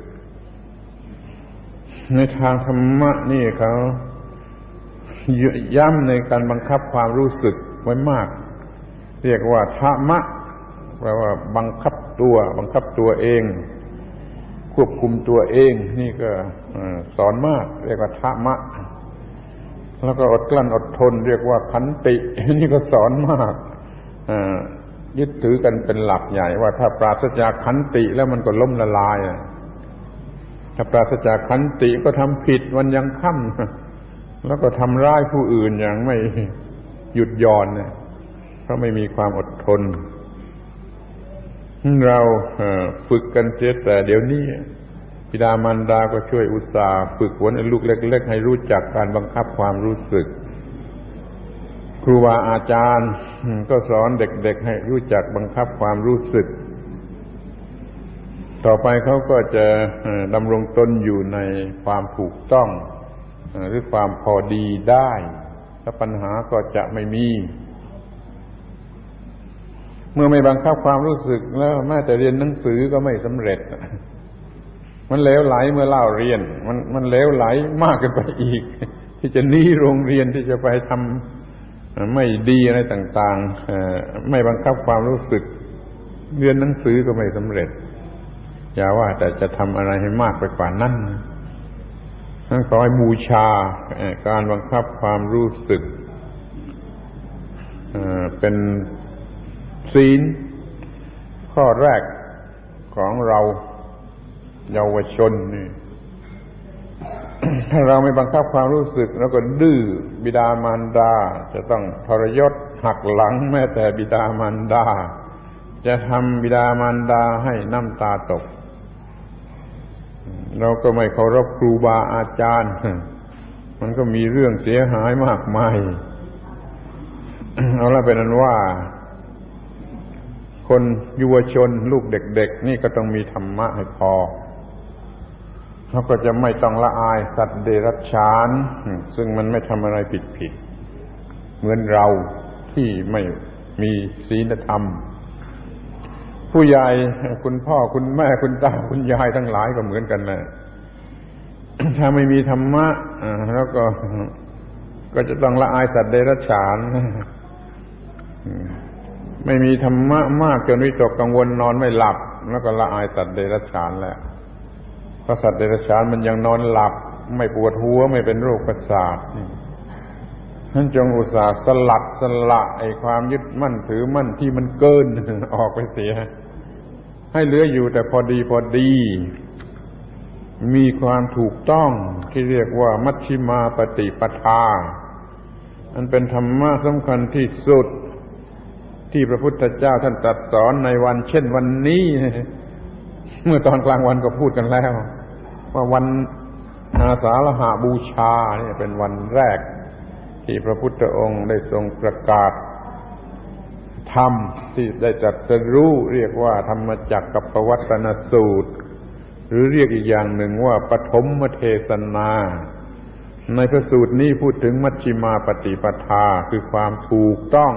ในทางธรรมะนี่เขาย้ำในการบังคับความรู้สึกไว้มากเรียกว่าธรรมะแปลว่าบังคับตัวเองควบคุมตัวเองนี่ก็สอนมากเรียกว่าธรรมะแล้วก็อดกลั้นอดทนเรียกว่าขันตินี่ก็สอนมากยึดถือกันเป็นหลักใหญ่ว่าถ้าปราศจากขันติแล้วมันก็ล้มละลายถ้าปราศจากขันติก็ทำผิดวันยังค่ำแล้วก็ทำร้ายผู้อื่นอย่างไม่หยุดหย่อนเพราะไม่มีความอดทนเราฝึกกันเสียแต่เดี๋ยวนี้บิดามารดาก็ช่วยอุตส่าห์ฝึกฝนลูกเล็กๆให้รู้จักการบังคับความรู้สึกครูบาอาจารย์ก็สอนเด็กๆให้รู้จักบังคับความรู้สึกต่อไปเขาก็จะดำรงตนอยู่ในความถูกต้องหรือความพอดีได้และปัญหาก็จะไม่มีเมื่อไม่บังคับความรู้สึกแล้วแม้แต่เรียนหนังสือก็ไม่สำเร็จมันเหลวไหลเมื่อเล่าเรียนมันเหลวไหลมากเกินไปอีกที่จะหนีโรงเรียนที่จะไปทำไม่ดีอะไรต่างๆไม่บังคับความรู้สึกเรียนหนังสือก็ไม่สำเร็จอย่าว่าแต่จะทำอะไรให้มากไปกว่านั้นขอให้บูชาการบังคับความรู้สึกเป็นศีลข้อแรกของเราเยาวชนนี่ ถ้าเราไม่บังคับความรู้สึกแล้วก็ดื้อบิดามารดาจะต้องทรยศหักหลังแม้แต่บิดามารดาจะทำบิดามารดาให้น้ำตาตกเราก็ไม่เคารพครูบาอาจารย์มันก็มีเรื่องเสียหายมากมายเอาละเป็นนั้นว่าคนยุวชนลูกเด็กๆนี่ก็ต้องมีธรรมะให้พอเขาก็จะไม่ต้องละอายสัตว์เดรัจฉานซึ่งมันไม่ทำอะไรผิดเหมือนเราที่ไม่มีศีลธรรมผู้ใหญ่คุณพ่อคุณแม่คุณตาคุณยายทั้งหลายก็เหมือนกันแหละถ้าไม่มีธรรมะแล้วก็จะต้องละอายสัตว์เดรัจฉานไม่มีธรรมะมากจนวิตกกังวลนอนไม่หลับแล้วก็ละอายสัตว์เดรัจฉานแล้วเพราะสัตว์เดรัจฉานมันยังนอนหลับไม่ปวดหัวไม่เป็นโรคประสาทท่านจงอุตส่าห์สละไอ้ความยึดมั่นถือมั่นที่มันเกินออกไปเสียให้เหลืออยู่แต่พอดีมีความถูกต้องที่เรียกว่ามัชฌิมาปฏิปทาอันเป็นธรรมะสำคัญที่สุดที่พระพุทธเจ้าท่านตรัสสอนในวันเช่นวันนี้เมื่อตอนกลางวันก็พูดกันแล้วว่าวันอาสาฬหบูชาเนี่ยเป็นวันแรกที่พระพุทธองค์ได้ทรงประกาศธรรมที่ได้ตรัสรู้เรียกว่าธรรมจักรกับปวัตตนสูตรหรือเรียกอีกอย่างหนึ่งว่าปฐมเทศนาในพระสูตรนี้พูดถึงมัชฌิมาปฏิปทาคือความถูกต้อง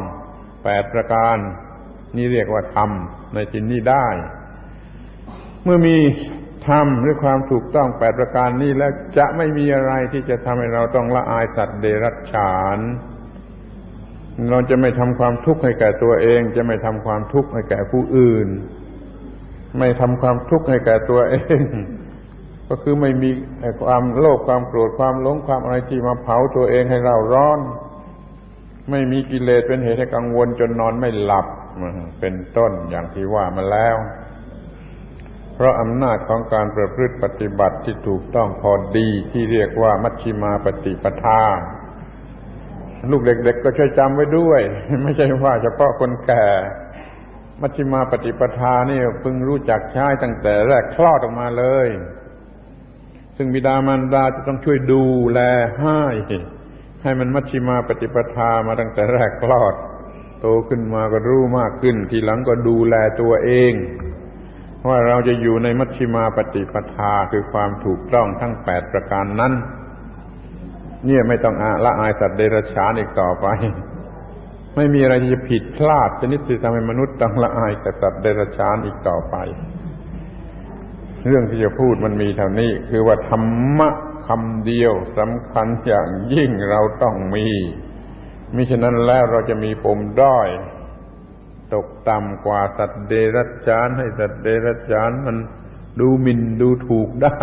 8ประการนี่เรียกว่าธรรมในที่นี้ได้เมื่อมีธรรมหรือความถูกต้อง8ประการนี้แล้วจะไม่มีอะไรที่จะทำให้เราต้องละอายสัตว์เดรัจฉานเราจะไม่ทำความทุกข์ให้แก่ตัวเองจะไม่ทำความทุกข์ให้แก่ผู้อื่นไม่ทำความทุกข์ให้แก่ตัวเองก็คือไม่มีความโลภความโกรธความหลงความอะไรที่มาเผาตัวเองให้เราร้อนไม่มีกิเลสเป็นเหตุให้กังวลจนนอนไม่หลับเป็นต้นอย่างที่ว่ามาแล้วเพราะอำนาจของการประพฤติปฏิบัติที่ถูกต้องพอดีที่เรียกว่ามัชฌิมาปฏิปทาลูกเด็กๆก็ช่วยจำไว้ด้วยไม่ใช่ว่าเฉพาะคนแก่มัชฌิมาปฏิปทานี่เพิ่งรู้จักใช้ตั้งแต่แรกคลอดออกมาเลยซึ่งบิดามารดาจะต้องช่วยดูแลให้มันมัชฌิมาปฏิปทามาตั้งแต่แรกคลอดโตขึ้นมาก็รู้มากขึ้นทีหลังก็ดูแลตัวเองว่าเราจะอยู่ในมัชฌิมาปฏิปทาคือความถูกต้องทั้ง8ประการนั้นเนี่ยไม่ต้องละอายสัตว์เดรัจฉานอีกต่อไปไม่มีอะไรที่จะผิดพลาดชนิดที่ทำให้มนุษย์ต้องละอายแต่สัตว์เดรัจฉานอีกต่อไปเรื่องที่จะพูดมันมีเท่านี้คือว่าธรรมะคำเดียวสำคัญอย่างยิ่งเราต้องมีมิฉะนั้นแล้วเราจะมีปมด้อยตกต่ำกว่าสัตว์เดรัจฉานให้สัตว์เดรัจฉานมันดูหมิ่นดูถูกได้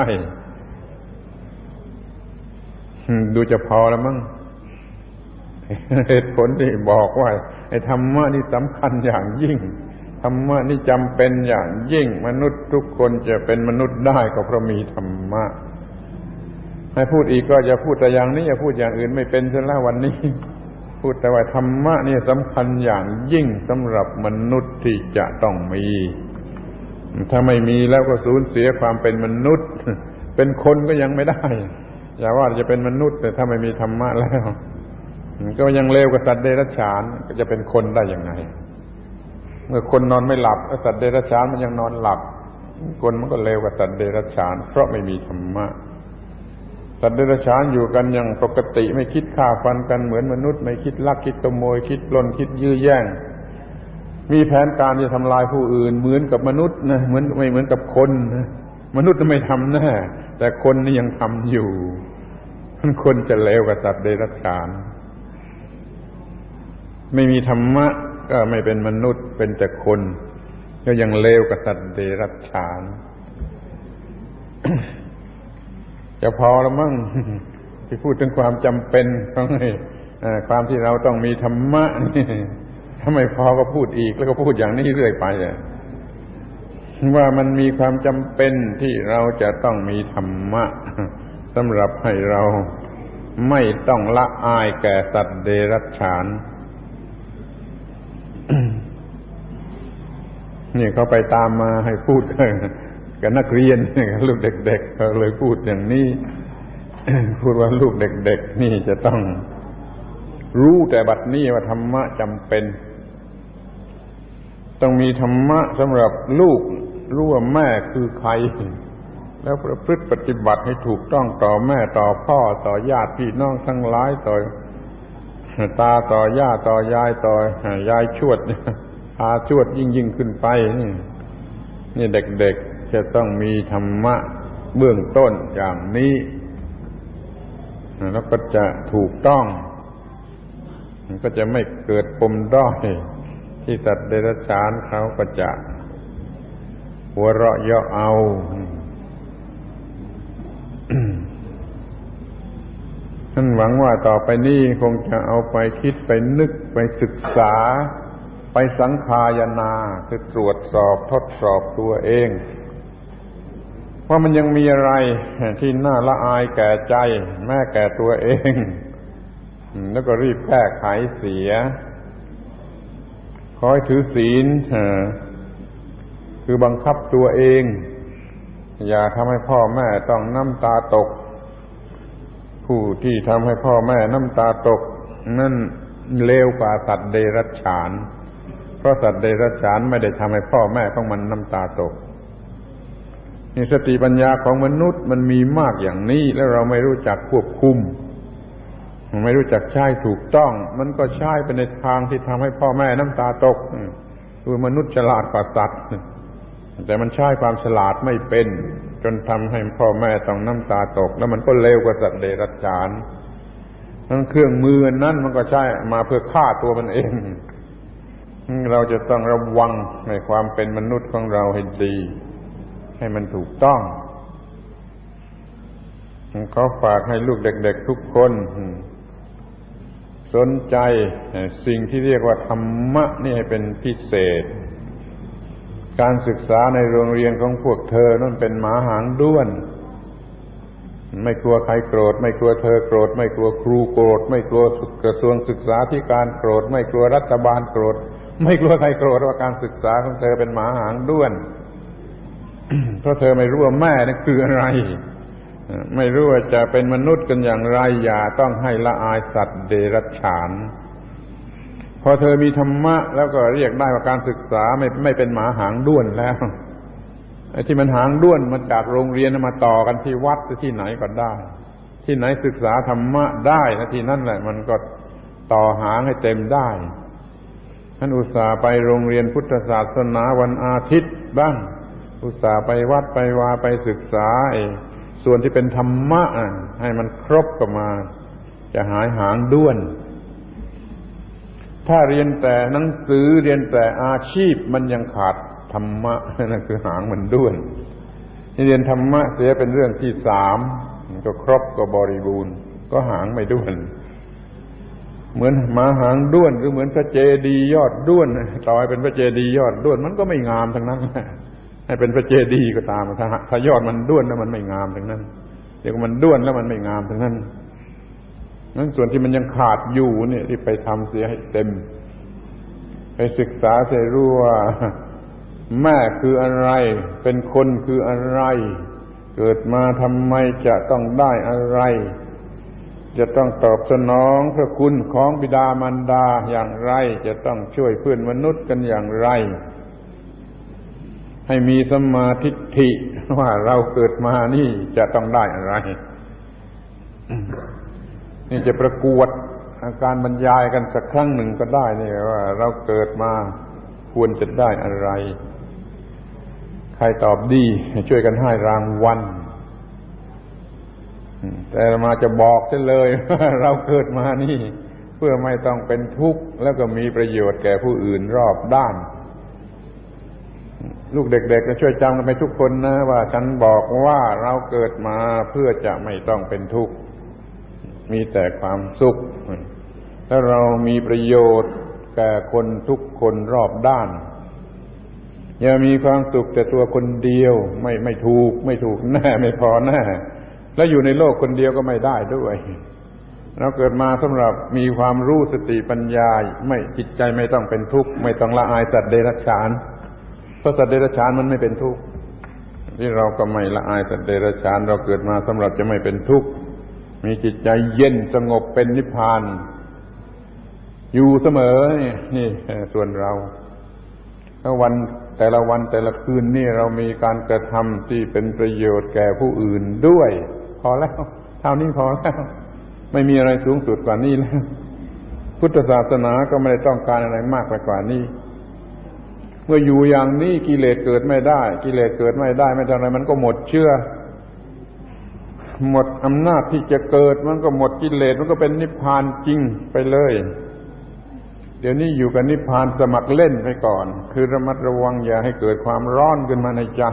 ดูจะพอแล้วมั้งเหตุผลที่บอกว่าไอ้ธรรมะนี่สำคัญอย่างยิ่งธรรมะนี่จำเป็นอย่างยิ่งมนุษย์ทุกคนจะเป็นมนุษย์ได้ก็เพราะมีธรรมะให้พูดอีกก็จะพูดแต่อย่างนี้อย่าพูดอย่างอื่นไม่เป็นซะแล้ววันนี้พูดแต่ว่าธรรมะนี่สำคัญอย่างยิ่งสำหรับมนุษย์ที่จะต้องมีถ้าไม่มีแล้วก็สูญเสียความเป็นมนุษย์เป็นคนก็ยังไม่ได้อย่าว่าจะเป็นมนุษย์แต่ถ้าไม่มีธรรมะแล้วก็ยังเลวกว่าสัตว์เดรัจฉานก็จะเป็นคนได้ยังไงเมื่อคนนอนไม่หลับสัตว์เดรัจฉานมันยังนอนหลับคนมันก็เลวกว่าสัตว์เดรัจฉานเพราะไม่มีธรรมะสัตว์เดรัจฉานอยู่กันอย่างปกติไม่คิดฆ่าฟันกันเหมือนมนุษย์ไม่คิดลักคิดขโมยคิดปล้นคิดยื้อแย่งมีแผนการจะทำลายผู้อื่นเหมือนกับมนุษย์นะไม่เหมือนกับคนนะมนุษย์ไม่ทำแน่แต่คนนี่ยังทำอยู่คนจะเลวกว่าสัตว์เดรัจฉานไม่มีธรรมะก็ไม่เป็นมนุษย์เป็นแต่คนก็ยังเลวกว่าสัตว์เดรัจฉานจะพอแล้วมั้งที่พูดถึงความจำเป็นของความที่เราต้องมีธรรมะนี่ถ้าไม่พอก็พูดอีกแล้วก็พูดอย่างนี้เรื่อยไปว่ามันมีความจำเป็นที่เราจะต้องมีธรรมะสำหรับให้เราไม่ต้องละอายแก่สัตว์เดรัจฉานนี่เขาไปตามมาให้พูดกับนักเรียนลูกเด็กๆเขาเลยพูดอย่างนี้พูดว่าลูกเด็กๆนี่จะต้องรู้แต่บัดนี้ว่าธรรมะจำเป็นต้องมีธรรมะสำหรับลูกรู้ว่าแม่คือใครแล้วประพฤติปฏิบัติให้ถูกต้องต่อแม่ต่อพ่อต่อญาติพี่น้องทั้งหลายต่อตาต่อย่าต่อยายต่อยายชวดพาชวดยิ่งขึ้นไปนี่เด็กๆจะต้องมีธรรมะเบื้องต้นอย่างนี้แล้วก็จะถูกต้องก็จะไม่เกิดปมด้อยที่สัตว์เดรัจฉานเขาก็จะหัวเราะเยาะเอาท่านหวังว่าต่อไปนี้คงจะเอาไปคิดไปนึกไปศึกษาไปสังคายนาคือตรวจสอบทดสอบตัวเองว่ามันยังมีอะไรที่น่าละอายแก่ใจแม้แก่ตัวเองแล้วก็รีบแก้ไขเสียขอให้ถือศีลคือบังคับตัวเองอย่าทำให้พ่อแม่ต้องน้ำตาตกผู้ที่ทำให้พ่อแม่น้ำตาตกนั่นเลวกว่าสัตว์เดรัจฉานเพราะสัตว์เดรัจฉานไม่ได้ทำให้พ่อแม่ของมันน้ำตาตกนี่สติปัญญาของมนุษย์มันมีมากอย่างนี้แล้วเราไม่รู้จักควบคุมไม่รู้จักใช้ถูกต้องมันก็ใช้ไปในทางที่ทำให้พ่อแม่น้ำตาตกคือมนุษย์ฉลาดกว่าสัตว์แต่มันใช้ความฉลาดไม่เป็นจนทำให้พ่อแม่ต้องน้ำตาตกแล้วมันก็เลวกว่าสัตว์เดรัจฉานทั้งเครื่องมือนั้นมันก็ใช้มาเพื่อฆ่าตัวมันเองเราจะต้องระวังในความเป็นมนุษย์ของเราให้ดีให้มันถูกต้องเขาฝากให้ลูกเด็กๆทุกคนสนใจสิ่งที่เรียกว่าธรรมะนี่ให้เป็นพิเศษการศึกษาในโรงเรียนของพวกเธอนั่นเป็นหมาหางด้วนไม่กลัวใครโกรธไม่กลัวเธอโกรธไม่กลัวครูโกรธไม่กลัวกระทรวงศึกษาธิการโกรธไม่กลัวรัฐบาลโกรธไม่กลัวใครโกรธว่าการศึกษาของเธอเป็นหมาหางด้วน เพราะเธอไม่รู้ว่าแม่นั่นคืออะไรไม่รู้ว่าจะเป็นมนุษย์กันอย่างไรอย่าต้องให้ละอายสัตว์เดรัจฉานพอเธอมีธรรมะแล้วก็เรียกได้ว่าการศึกษาไม่เป็นหมาหางด้วนแล้วไอ้ที่มันหางด้วนมาจากโรงเรียนมาต่อกันที่วัดหรือที่ไหนก็ได้ที่ไหนศึกษาธรรมะได้นะที่นั่นแหละมันก็ต่อหางให้เต็มได้ท่านอุตส่าห์ไปโรงเรียนพุทธศาสนาวันอาทิตย์บ้างอุตส่าห์ไปวัดไปวาไปศึกษาส่วนที่เป็นธรรมะให้มันครบก็มาจะหายหางด้วนถ้าเรียนแต่หนังสือเรียนแต่อาชีพมันยังขาดธรรมะนั่นคือหางมันด้วนเรียนธรรมะเสียเป็นเรื่องที่3ก็ครบก็บริบูรณ์ก็หางไม่ด้วนเหมือนหมาหางด้วนหรือเหมือนพระเจดีย์ยอดด้วนต่อให้เป็นพระเจดีย์ยอดด้วนมันก็ไม่งามทั้งนั้นให้เป็นพระเจดีย์ก็ตามถ้ายอดมันด้วนแล้วมันไม่งามทั้งนั้นเดี๋ยวมันด้วนแล้วมันไม่งามทั้งนั้นนั้นส่วนที่มันยังขาดอยู่เนี่ยที่ไปทำเสียให้เต็มไปศึกษาให้รู้ว่าแม่คืออะไรเป็นคนคืออะไรเกิดมาทำไมจะต้องได้อะไรจะต้องตอบสนองพระคุณของบิดามารดาอย่างไรจะต้องช่วยเพื่อนมนุษย์กันอย่างไรให้มีสัมมาทิฏฐิว่าเราเกิดมานี่จะต้องได้อะไรนี่จะประกวดการบรรยายกันสักครั้งหนึ่งก็ได้นี่ว่าเราเกิดมาควรจะได้อะไรใครตอบดีช่วยกันให้รางวัลแต่มาจะบอกซะเลยว่าเราเกิดมานี่เพื่อไม่ต้องเป็นทุกข์แล้วก็มีประโยชน์แก่ผู้อื่นรอบด้านลูกเด็กๆก็ช่วยจำกันไปทุกคนนะว่าฉันบอกว่าเราเกิดมาเพื่อจะไม่ต้องเป็นทุกข์มีแต่ความสุขถ้าเรามีประโยชน์แก่คนทุกคนรอบด้านอย่ามีความสุขแต่ตัวคนเดียวไม่ถูกแน่ไม่พอแน่แล้วอยู่ในโลกคนเดียวก็ไม่ได้ด้วยเราเกิดมาสำหรับมีความรู้สติปัญญาไม่จิตใจไม่ต้องเป็นทุกข์ไม่ต้องละอายสัตว์เดรัจฉานเพราะสัตว์เดรัจฉานมันไม่เป็นทุกข์ที่เราก็ไม่ละอายสัตว์เดรัจฉานเราเกิดมาสำหรับจะไม่เป็นทุกข์มีจิตใจเย็นสงบเป็นนิพพานอยู่เสมอนี่ส่วนเราแล้วแต่ละวันแต่ละคืนนี่เรามีการกระทำที่เป็นประโยชน์แก่ผู้อื่นด้วยพอแล้วเท่านี้พอแล้วไม่มีอะไรสูงสุดกว่านี้แล้วพุทธศาสนาก็ไม่ได้ต้องการอะไรมากไปกว่านี้เมื่ออยู่อย่างนี้กิเลสเกิดไม่ได้กิเลสเกิดไม่ได้ไม่ทำอะไรมันก็หมดเชื่อหมดอำนาจที่จะเกิดมันก็หมดกิเลสมันก็เป็นนิพพานจริงไปเลยเดี๋ยวนี้อยู่กับนิพพานสมัครเล่นไปก่อนคือระมัดระวังอย่าให้เกิดความร้อนขึ้นมาในใจ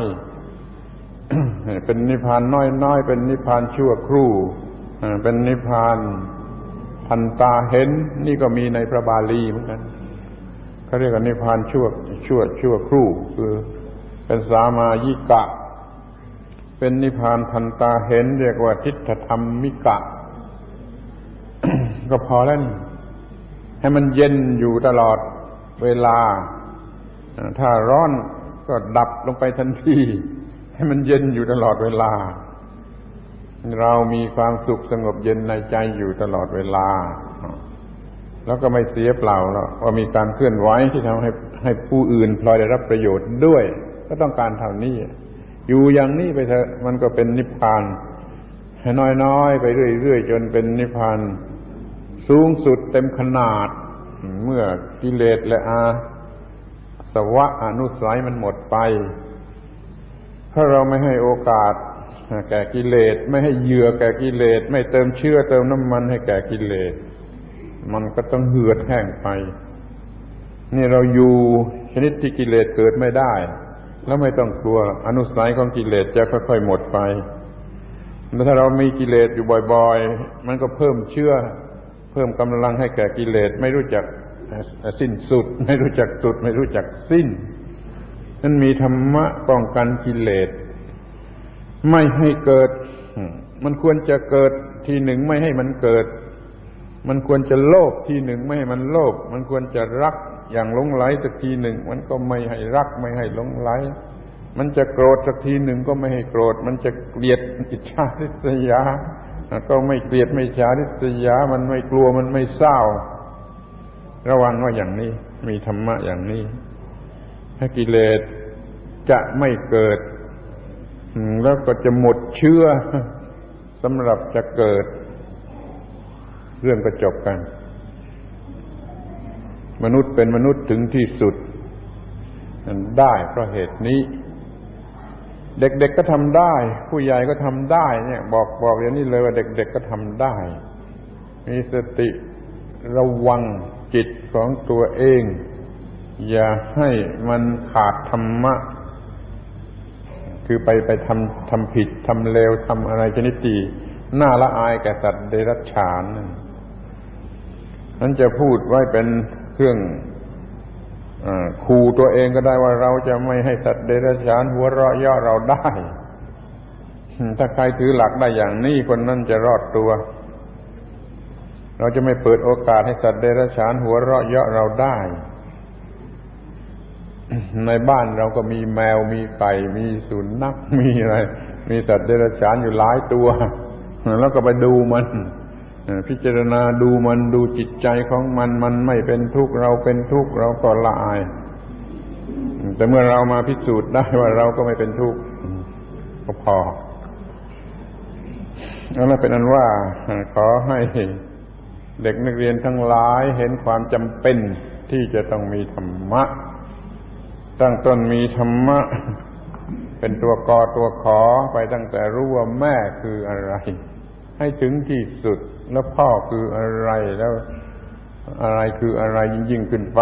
เป็นนิพพานน้อยๆเป็นนิพพานชั่วครู่เป็นนิพพานทันตาเห็นนี่ก็มีในพระบาลีเหมือนกันเขาเรียกว่านิพพานชั่วครู่คือเป็นสามายิกะเป็นนิพพานทันตาเห็นเรียกว่าทิฏฐธรรมิกะ ก็พอแล้วให้มันเย็นอยู่ตลอดเวลาถ้าร้อนก็ดับลงไปทันทีให้มันเย็นอยู่ตลอดเวลาเรามีความสุขสงบเย็นในใจอยู่ตลอดเวลาแล้วก็ไม่เสียเปล่าแล้วว่ามีการเคลื่อนไหวที่ทำให้ผู้อื่นพลอยได้รับประโยชน์ด้วยก็ต้องการเท่านี้อยู่อย่างนี้ไปเถอะมันก็เป็นนิพพานให้น้อยๆไปเรื่อยๆจนเป็นนิพพานสูงสุดเต็มขนาดเมื่อกิเลสและอาสวะอนุสัยมันหมดไปถ้าเราไม่ให้โอกาสแก่กิเลสไม่ให้เหยื่อแก่กิเลสไม่เติมเชื้อเติมน้ำมันให้แก่กิเลสมันก็ต้องเหือดแห้งไปนี่เราอยู่ชนิดที่กิเลสเกิดไม่ได้แล้วไม่ต้องกลัวอนุสัยของกิเลสจะค่อยๆหมดไปแล้วถ้าเรามีกิเลสอยู่บ่อยๆมันก็เพิ่มเชื้อเพิ่มกำลังให้แก่กิเลสไม่รู้จักสิ้นสุดไม่รู้จักสุดไม่รู้จักสิ้นนั้นมีธรรมะป้องกันกิเลสไม่ให้เกิดมันควรจะเกิดทีหนึ่งไม่ให้มันเกิดมันควรจะโลภทีหนึ่งไม่ให้มันโลภมันควรจะรักอย่างหลงไหลสักทีหนึ่งมันก็ไม่ให้รักไม่ให้หลงไหลมันจะโกรธสักทีหนึ่งก็ไม่ให้โกรธมันจะเกลียดอิจฉาริษยาก็ไม่เกลียดไม่อิจฉาริษยามันไม่กลัวมันไม่เศร้าระวังว่าอย่างนี้มีธรรมะอย่างนี้ให้กิเลสจะไม่เกิดแล้วก็จะหมดเชื้อสำหรับจะเกิดเรื่องก็จบกันมนุษย์เป็นมนุษย์ถึงที่สุดได้เพราะเหตุนี้เด็กๆก็ทำได้ผู้ใหญ่ก็ทำได้เนี่ยบอกอย่างนี้เลยว่าเด็กๆก็ทำได้มีสติระวังจิตของตัวเองอย่าให้มันขาดธรรมะคือไปทำผิดทำเลวทำอะไรชนิดที่น่าละอายแก่สัตว์เดรัจฉานนั้นจะพูดไว้เป็นเครื่องขู่ตัวเองก็ได้ว่าเราจะไม่ให้สัตว์เดรัจฉานหัวเราะเยาะเราได้ถ้าใครถือหลักได้อย่างนี้คนนั้นจะรอดตัวเราจะไม่เปิดโอกาสให้สัตว์เดรัจฉานหัวเราะเยาะเราได้ในบ้านเราก็มีแมวมีไก่มีสุนัขมีอะไรมีสัตว์เดรัจฉานอยู่หลายตัวแล้วก็ไปดูมันพิจารณาดูมันดูจิตใจของมันมันไม่เป็นทุกข์เราเป็นทุกข์เราก็ละอายแต่เมื่อเรามาพิสูจน์ได้ว่าเราก็ไม่เป็นทุกข์ก็พอแล้วเป็นอันว่าขอให้เด็กนักเรียนทั้งหลายเห็นความจำเป็นที่จะต้องมีธรรมะตั้งต้นมีธรรมะเป็นตัวกอตัวขอไปตั้งแต่รู้ว่าแม่คืออะไรให้ถึงที่สุดแล้วพ่อคืออะไรแล้วอะไรคืออะไรยิ่งขึ้นไป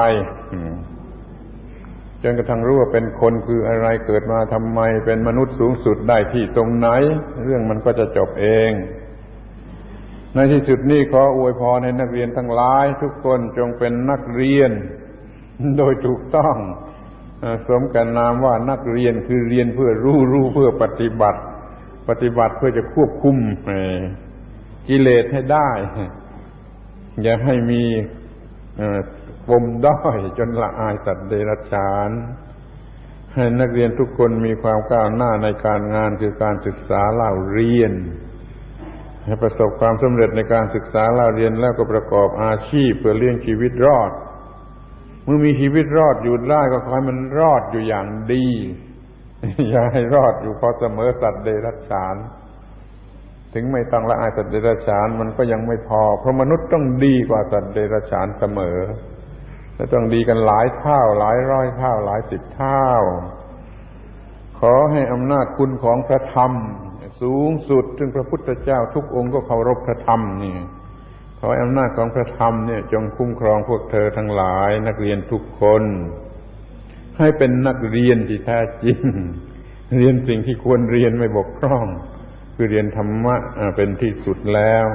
จนกระทั่งรู้ว่าเป็นคนคืออะไรเกิดมาทำไมเป็นมนุษย์สูงสุดได้ที่ตรงไหนเรื่องมันก็จะจบเองในที่สุดนี้ขออวยพรให้นักเรียนทั้งหลายทุกคนจงเป็นนักเรียนโดยถูกต้องสมกับนามว่านักเรียนคือเรียนเพื่อรู้เพื่อปฏิบัติเพื่อจะควบคุมกิเลสให้ได้อย่าให้มีปมด้อยจนละอายสัตว์เดรัจฉานให้นักเรียนทุกคนมีความก้าวหน้าในการงานคือการศึกษาเล่าเรียนให้ประสบความสำเร็จในการศึกษาเล่าเรียนแล้วก็ประกอบอาชีพเพื่อเลี้ยงชีวิตรอดเมื่อมีชีวิตรอดอยู่ได้ก็ขอให้มันรอดอยู่อย่างดีอย่าให้รอดอยู่พอเสมอสัตว์เดรัจฉานถึงไม่ต้องละอายสัตว์เดรัจฉานมันก็ยังไม่พอเพราะมนุษย์ต้องดีกว่าสัตว์เดรัจฉานเสมอและต้องดีกันหลายเท่าหลายร้อยเท่าหลายสิบเท่าขอให้อำนาจคุณของพระธรรมสูงสุดซึ่งพระพุทธเจ้าทุกองค์ก็เคารพพระธรรมนี่ขอให้อำนาจของพระธรรมเนี่ยจงคุ้มครองพวกเธอทั้งหลายนักเรียนทุกคนให้เป็นนักเรียนที่แท้จริงเรียนสิ่งที่ควรเรียนไม่บกพร่องคือเรียนธรรมะเป็นที่สุดแล้ว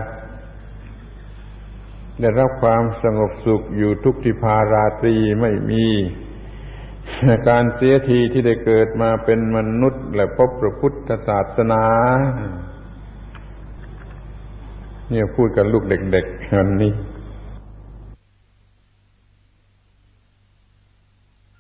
ได้รับความสงบสุขอยู่ทุกทิพาราตรีไม่มีการเสียทีที่ได้เกิดมาเป็นมนุษย์และพบพระพุทธศาสนาเนี่ยพูดกับลูกเด็กๆวันนี้